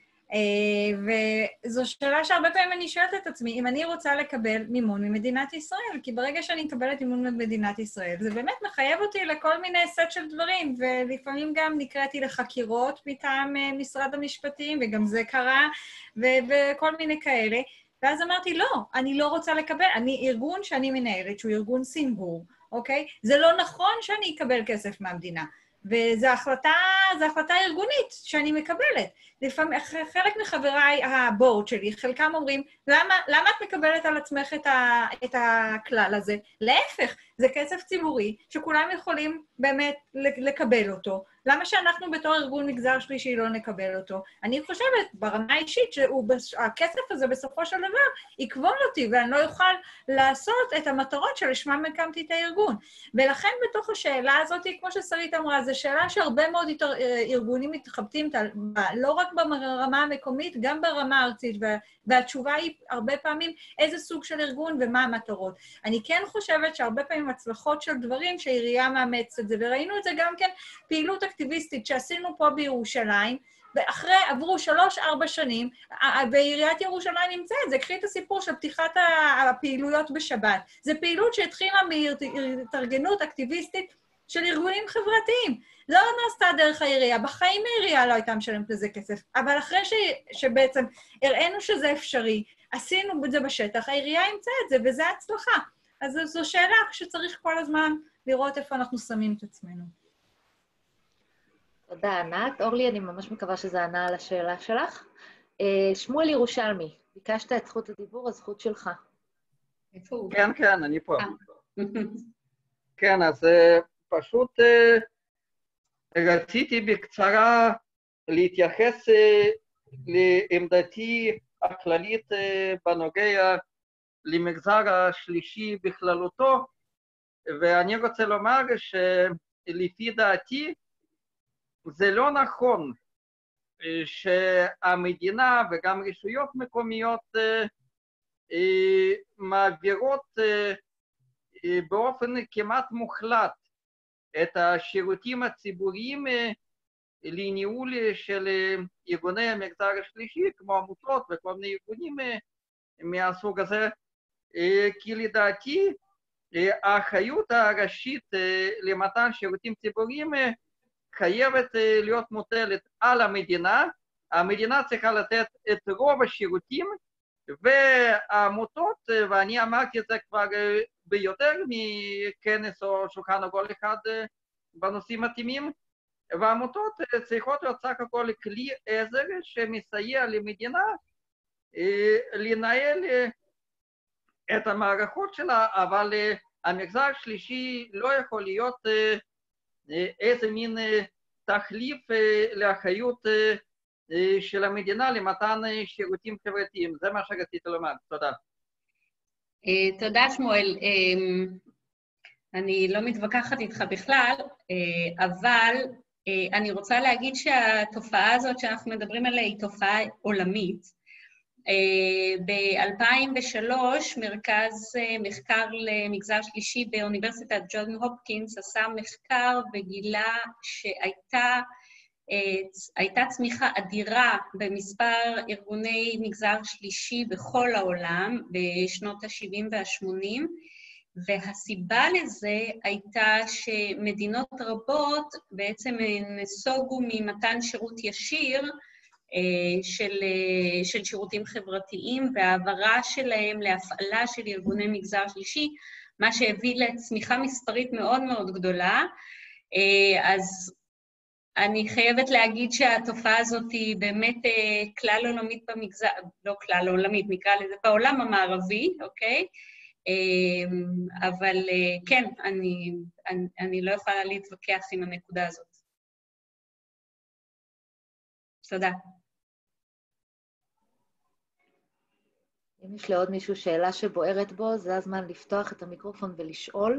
וזו שאלה שהרבה פעמים אני שואלת את עצמי, אם אני רוצה לקבל מימון ממדינת ישראל, כי ברגע שאני מקבלת מימון ממדינת ישראל, זה באמת מחייב אותי לכל מיני סט של דברים, ולפעמים גם נקראתי לחקירות מטעם משרד המשפטים, וגם זה קרה, ו- וכל מיני כאלה. ואז אמרתי, לא, אני לא רוצה לקבל, אני ארגון שאני מנהלת, שהוא ארגון סינגור, אוקיי? זה לא נכון שאני אקבל כסף מהמדינה. וזו החלטה, זו החלטה ארגונית שאני מקבלת. לפעמים, חלק מחבריי הבורד שלי, חלקם אומרים, למה, למה את מקבלת על עצמך את, ה, את הכלל הזה? להפך, זה כסף ציבורי שכולם יכולים באמת לקבל אותו. למה שאנחנו בתור ארגון מגזר שלישי לא נקבל אותו? אני חושבת ברמה האישית שהכסף הזה בסופו של דבר יקבול אותי, ואני לא אוכל לעשות את המטרות שלשמם הקמתי את הארגון. ולכן בתוך השאלה הזאת, כמו ששרית אמרה, זו שאלה שהרבה מאוד ארגונים מתחבטים, לא רק ברמה המקומית, גם ברמה הארצית, והתשובה היא הרבה פעמים איזה סוג של ארגון ומה המטרות. אני כן חושבת שהרבה פעמים הצלחות של דברים שהעירייה מאמצת את זה, וראינו את זה גם כן פעילות אקטיביסטית שעשינו פה בירושלים, ואחרי עברו שלוש, ארבע שנים, ועיריית ירושלים נמצא את זה, קחי את הסיפור של פתיחת הפעילויות בשבת. זו פעילות שהתחילה מהתארגנות אקטיביסטית של ארגונים חברתיים. לא נעשתה דרך העירייה, בחיים העירייה לא הייתה משלמת לזה כסף, אבל אחרי ש, שבעצם הראינו שזה אפשרי, עשינו את זה בשטח, העירייה ימצא את זה, וזה הצלחה. אז זו שאלה שצריך כל הזמן לראות איפה אנחנו שמים את עצמנו. תודה, ענת. אורלי, אני ממש מקווה שזה ענה על השאלה שלך. שמואל ירושלמי, ביקשת את זכות הדיבור, הזכות שלך. איפה הוא? כן, כן, אני פה. אה. כן, אז פשוט רציתי בקצרה להתייחס לעמדתי הכללית בנוגע למגזר השלישי בכללותו, ואני רוצה לומר שלפי דעתי זה לא נכון שהמדינה וגם רשויות מקומיות מעבירות באופן כמעט מוחלט את השירותים הציבוריים לניהול של ארגוני המגזר השלישי, כמו עמותות וכל מיני ארגונים מהסוג הזה, כי לדעתי האחריות הראשית למתן שירותים ציבוריים חייבת להיות מוטלת על המדינה. המדינה צריכה לתת את רוב השירותים, והעמותות, ואני אמרתי את זה כבר ביותר מכנס או שולחן עגול אחד בנושאים מתאימים, והעמותות צריכות להיות סך הכל כלי עזר שמסייע למדינה לנהל את המערכות שלה, אבל המגזר השלישי לא יכול להיות איזה מין תחליף לאחריות של המדינה למתן שירותים חברתיים. זה מה שרציתי לומר. תודה. תודה, שמואל. אני לא מתווכחת איתך בכלל, אבל אני רוצה להגיד שהתופעה הזאת שאנחנו מדברים עליה היא תופעה עולמית. ב-אלפיים ושלוש מרכז מחקר למגזר שלישי באוניברסיטת ג'ון הופקינס עשה מחקר וגילה שהייתה הייתה צמיחה אדירה במספר ארגוני מגזר שלישי בכל העולם בשנות ה-שבעים וה-שמונים, והסיבה לזה הייתה שמדינות רבות בעצם נסוגו ממתן שירות ישיר של, של שירותים חברתיים, והעברה שלהם להפעלה של ארגוני מגזר שלישי, מה שהביא לצמיחה מספרית מאוד מאוד גדולה. אז אני חייבת להגיד שהתופעה הזאת היא באמת כלל עולמית במגזר, לא כלל עולמית, נקרא לזה, בעולם המערבי, אוקיי? אבל כן, אני, אני, אני לא יכולה להתווכח עם הנקודה הזאת. תודה. אם יש לעוד מישהו שאלה שבוערת בו, זה הזמן לפתוח את המיקרופון ולשאול.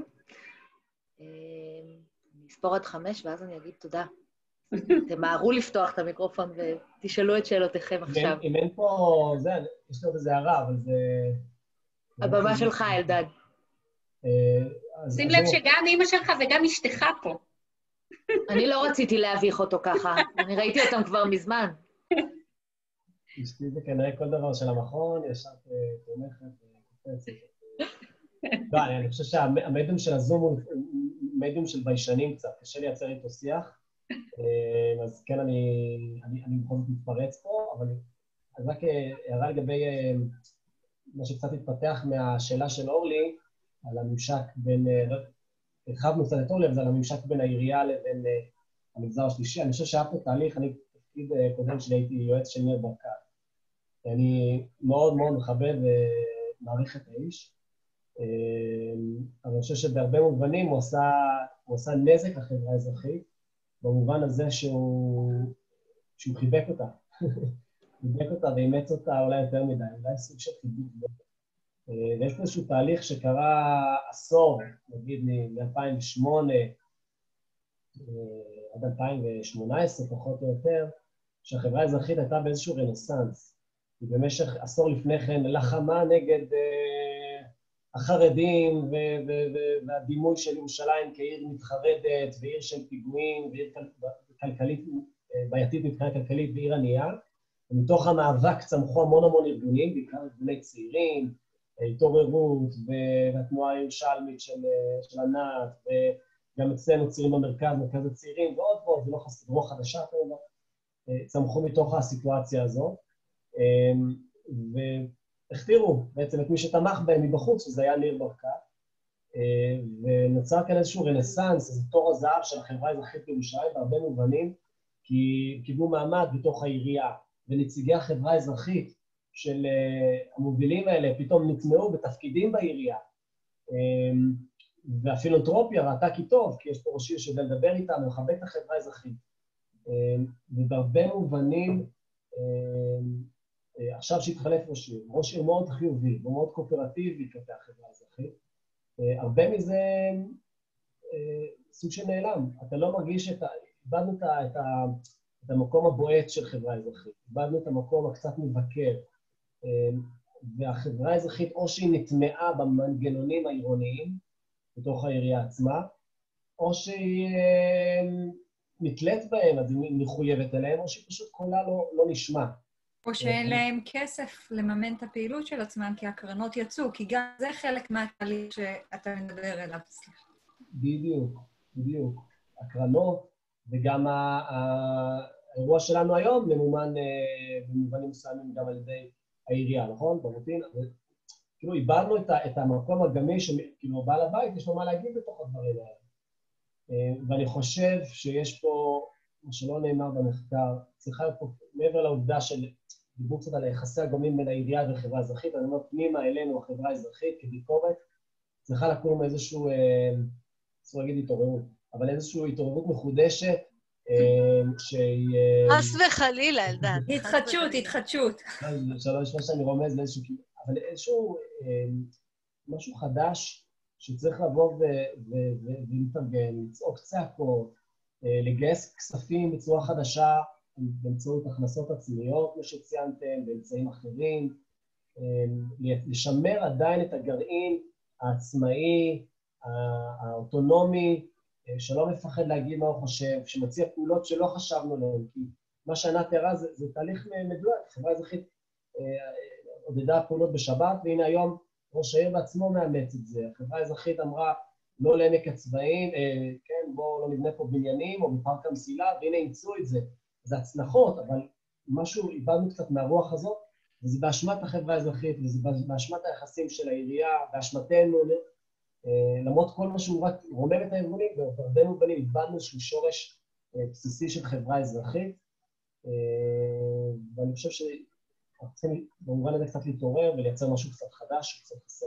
אני אספור עד חמש, ואז אני אגיד תודה. תמהרו לפתוח את המיקרופון ותשאלו את שאלותיכם עכשיו. אם אין פה, זה, יש לו איזה הערה, אבל זה... הבמה שלך, אלדד. שים לב שגם אמא שלך וגם אשתך פה. אני לא רציתי להביך אותו ככה, אני ראיתי אותם כבר מזמן. אשתי זה כנראה כל דבר של המכון, ישר תומכת וקופצת. לא, אני חושב שהמדיום של הזום הוא מדיום של ביישנים קצת, קשה לייצר איתו שיח, אז כן, אני בכל זאת מתפרץ פה, אבל אז רק הערה לגבי מה שקצת התפתח מהשאלה של אורלי, על הממשק בין, הרחבנו קצת את אורלי, אבל זה על הממשק בין העירייה לבין המגזר השלישי. אני חושב שהיה פה תהליך, אני תפקיד קודם שלי הייתי יועץ של ניר ברקת. אני מאוד מאוד מכבד ומעריך את האיש, אבל אני חושב שבהרבה מובנים הוא עשה, הוא עשה נזק לחברה האזרחית, במובן הזה שהוא, שהוא חיבק אותה. חיבק אותה ואימץ אותה אולי יותר מדי, אולי סוג של חיבוק. ויש פה איזשהו תהליך שקרה עשור, נגיד מ-אלפיים ושמונה עד אלפיים ושמונה עשרה, פחות או יותר, שהחברה האזרחית הייתה באיזשהו רנסנס. היא במשך עשור לפני כן לחמה נגד החרדים והדימוי של ירושלים כעיר מתחרדת, ועיר של פיגועים, ועיר כלכלית, בעייתית מבחינה כלכלית ועיר ענייה. ומתוך המאבק צמחו המון המון ארגונים, בעיקר ארגוני צעירים, התעוררות והתנועה הירושלמית של, של ענת, וגם אצלנו צעירים במרכז, מרכז הצעירים, ועוד ועוד, זה לא חסר, רוח חדשה כמובן, צמחו מתוך הסיטואציה הזו, והכתירו בעצם את מי שתמך בהם מבחוץ, שזה היה ניר ברקת, ונוצר כאן איזשהו רנסנס, איזה תור הזהב של החברה האזרחית בירושלים, בהרבה מובנים, כי קיבלו מעמד בתוך העירייה, ונציגי החברה האזרחית של המובילים האלה פתאום נטמעו בתפקידים בעירייה, והפילנתרופיה ראתה כי טוב, כי יש פה ראש עיר שיודע לדבר איתם ומחבק את החברה האזרחית. ובהרבה מובנים, עכשיו שהתחלף ראש עיר, ראש עיר מאוד חיובי ומאוד קואופרטיבי כלפי החברה האזרחית, הרבה מזה סוג שנעלם. אתה לא מרגיש את ה... איבדנו את, ה... את, ה... את המקום הבועט של חברה אזרחית, איבדנו את המקום הקצת מבקר, והחברה האזרחית או שהיא נטמעה במנגנונים העירוניים בתוך העירייה עצמה, או שהיא מתלת בהם, אז היא מחויבת אליהם, או שהיא פשוט קולה לא, לא נשמע. או שאין להם כסף לממן את הפעילות של עצמם, כי הקרנות יצאו, כי גם זה חלק מהתהליך שאתה מדבר אליו. בדיוק, בדיוק. הקרנות, וגם האירוע שלנו היום ממומן במובנים מסוימים גם על ידי העירייה, נכון? ברוטין. כאילו, איבדנו את המקום הגמיש, כאילו, בעל הבית, יש לו מה להגיד בתוך הדברים האלה. ואני חושב שיש פה, מה שלא נאמר במחקר, צריכה להיות פה, מעבר לעובדה של דיבור קצת על היחסי הגומלין בין העירייה והחברה האזרחית, אני אומר, פנימה אלינו, החברה האזרחית, כביקורת, צריכה לקום איזשהו, צריך להגיד התעוררות, אבל איזושהי התעוררות מחודשת, שהיא... חס וחלילה, אלדד. התחדשות, התחדשות. שלא נשמע שאני רומז לאיזשהו... אבל איזשהו משהו חדש שצריך לבוא ולהתארגן, לצעוק צעקות, לגייס כספים בצורה חדשה באמצעות הכנסות עצמיות, כמו שציינתם, באמצעים אחרים, לשמר עדיין את הגרעין העצמאי, האוטונומי, שלא מפחד להגיד מה הוא חושב, שמציע פעולות שלא חשבנו עליהן, כי מה שענת תיארה זה, זה תהליך מדויק, חברה אזרחית עודדה פעולות בשבת, והנה היום ראש העיר בעצמו מאמץ את זה. החברה האזרחית אמרה, לא לעמק הצבאים, אה, כן, בואו לא נבנה פה בניינים או בפארק המסילה, והנה אימצו את זה. זה הצלחות, אבל משהו, איבדנו קצת מהרוח הזאת, וזה באשמת החברה האזרחית, וזה באשמת היחסים של העירייה, באשמתנו, אה, למרות כל מה שהוא רק רומם את הארגונים, ובהרבה מובנים איבדנו איזשהו שורש אה, בסיסי של חברה אזרחית, אה, ואני חושב ש... אנחנו צריכים במובן הזה קצת להתעורר ולייצר משהו קצת חדש שקצת חסר.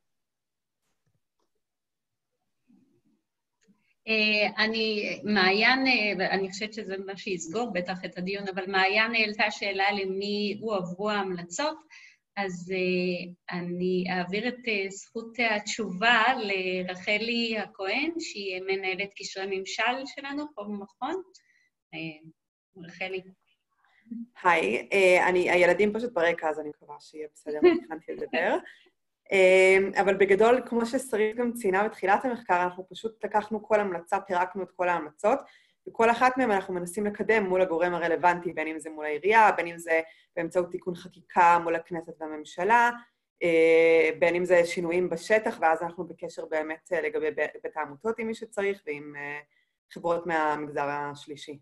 אני, מעיין, אני חושבת שזה מה שיסגור בטח את הדיון, אבל מעיין העלתה שאלה למי הועברו ההמלצות, אז אני אעביר את זכות התשובה לרחלי הכהן, שהיא מנהלת קשרי ממשל שלנו פה במכון. רחלי. היי, אני, הילדים פשוט ברקע, אז אני מקווה שיהיה בסדר, התחלתי לדבר. אבל בגדול, כמו ששרית גם ציינה בתחילת המחקר, אנחנו פשוט לקחנו כל המלצה, פירקנו את כל ההמלצות, וכל אחת מהן אנחנו מנסים לקדם מול הגורם הרלוונטי, בין אם זה מול העירייה, בין אם זה באמצעות תיקון חקיקה מול הכנסת והממשלה, בין אם זה שינויים בשטח, ואז אנחנו בקשר באמת לגבי בית העמותות עם מי שצריך, ועם חברות מהמגזר השלישי.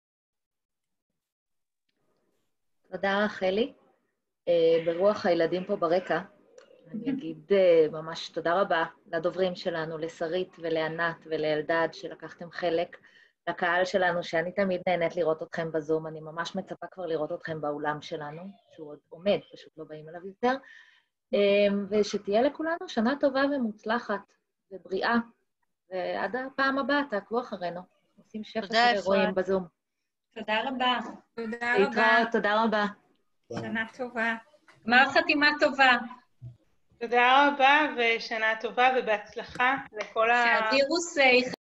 תודה רחלי. ברוח הילדים פה ברקע, אני אגיד ממש תודה רבה לדוברים שלנו, לשרית ולענת ולאלדד שלקחתם חלק, לקהל שלנו, שאני תמיד נהנית לראות אתכם בזום, אני ממש מצפה כבר לראות אתכם באולם שלנו, שהוא עוד עומד, פשוט לא באים אליו יותר, ושתהיה לכולנו שנה טובה ומוצלחת ובריאה, ועד הפעם הבאה תעקבו אחרינו, עושים שפע של אירועים בזום. תודה רבה. תודה רבה. תודה רבה. שנה טובה. גמר חתימה טובה. תודה רבה ושנה טובה ובהצלחה לכל ה... שהווירוס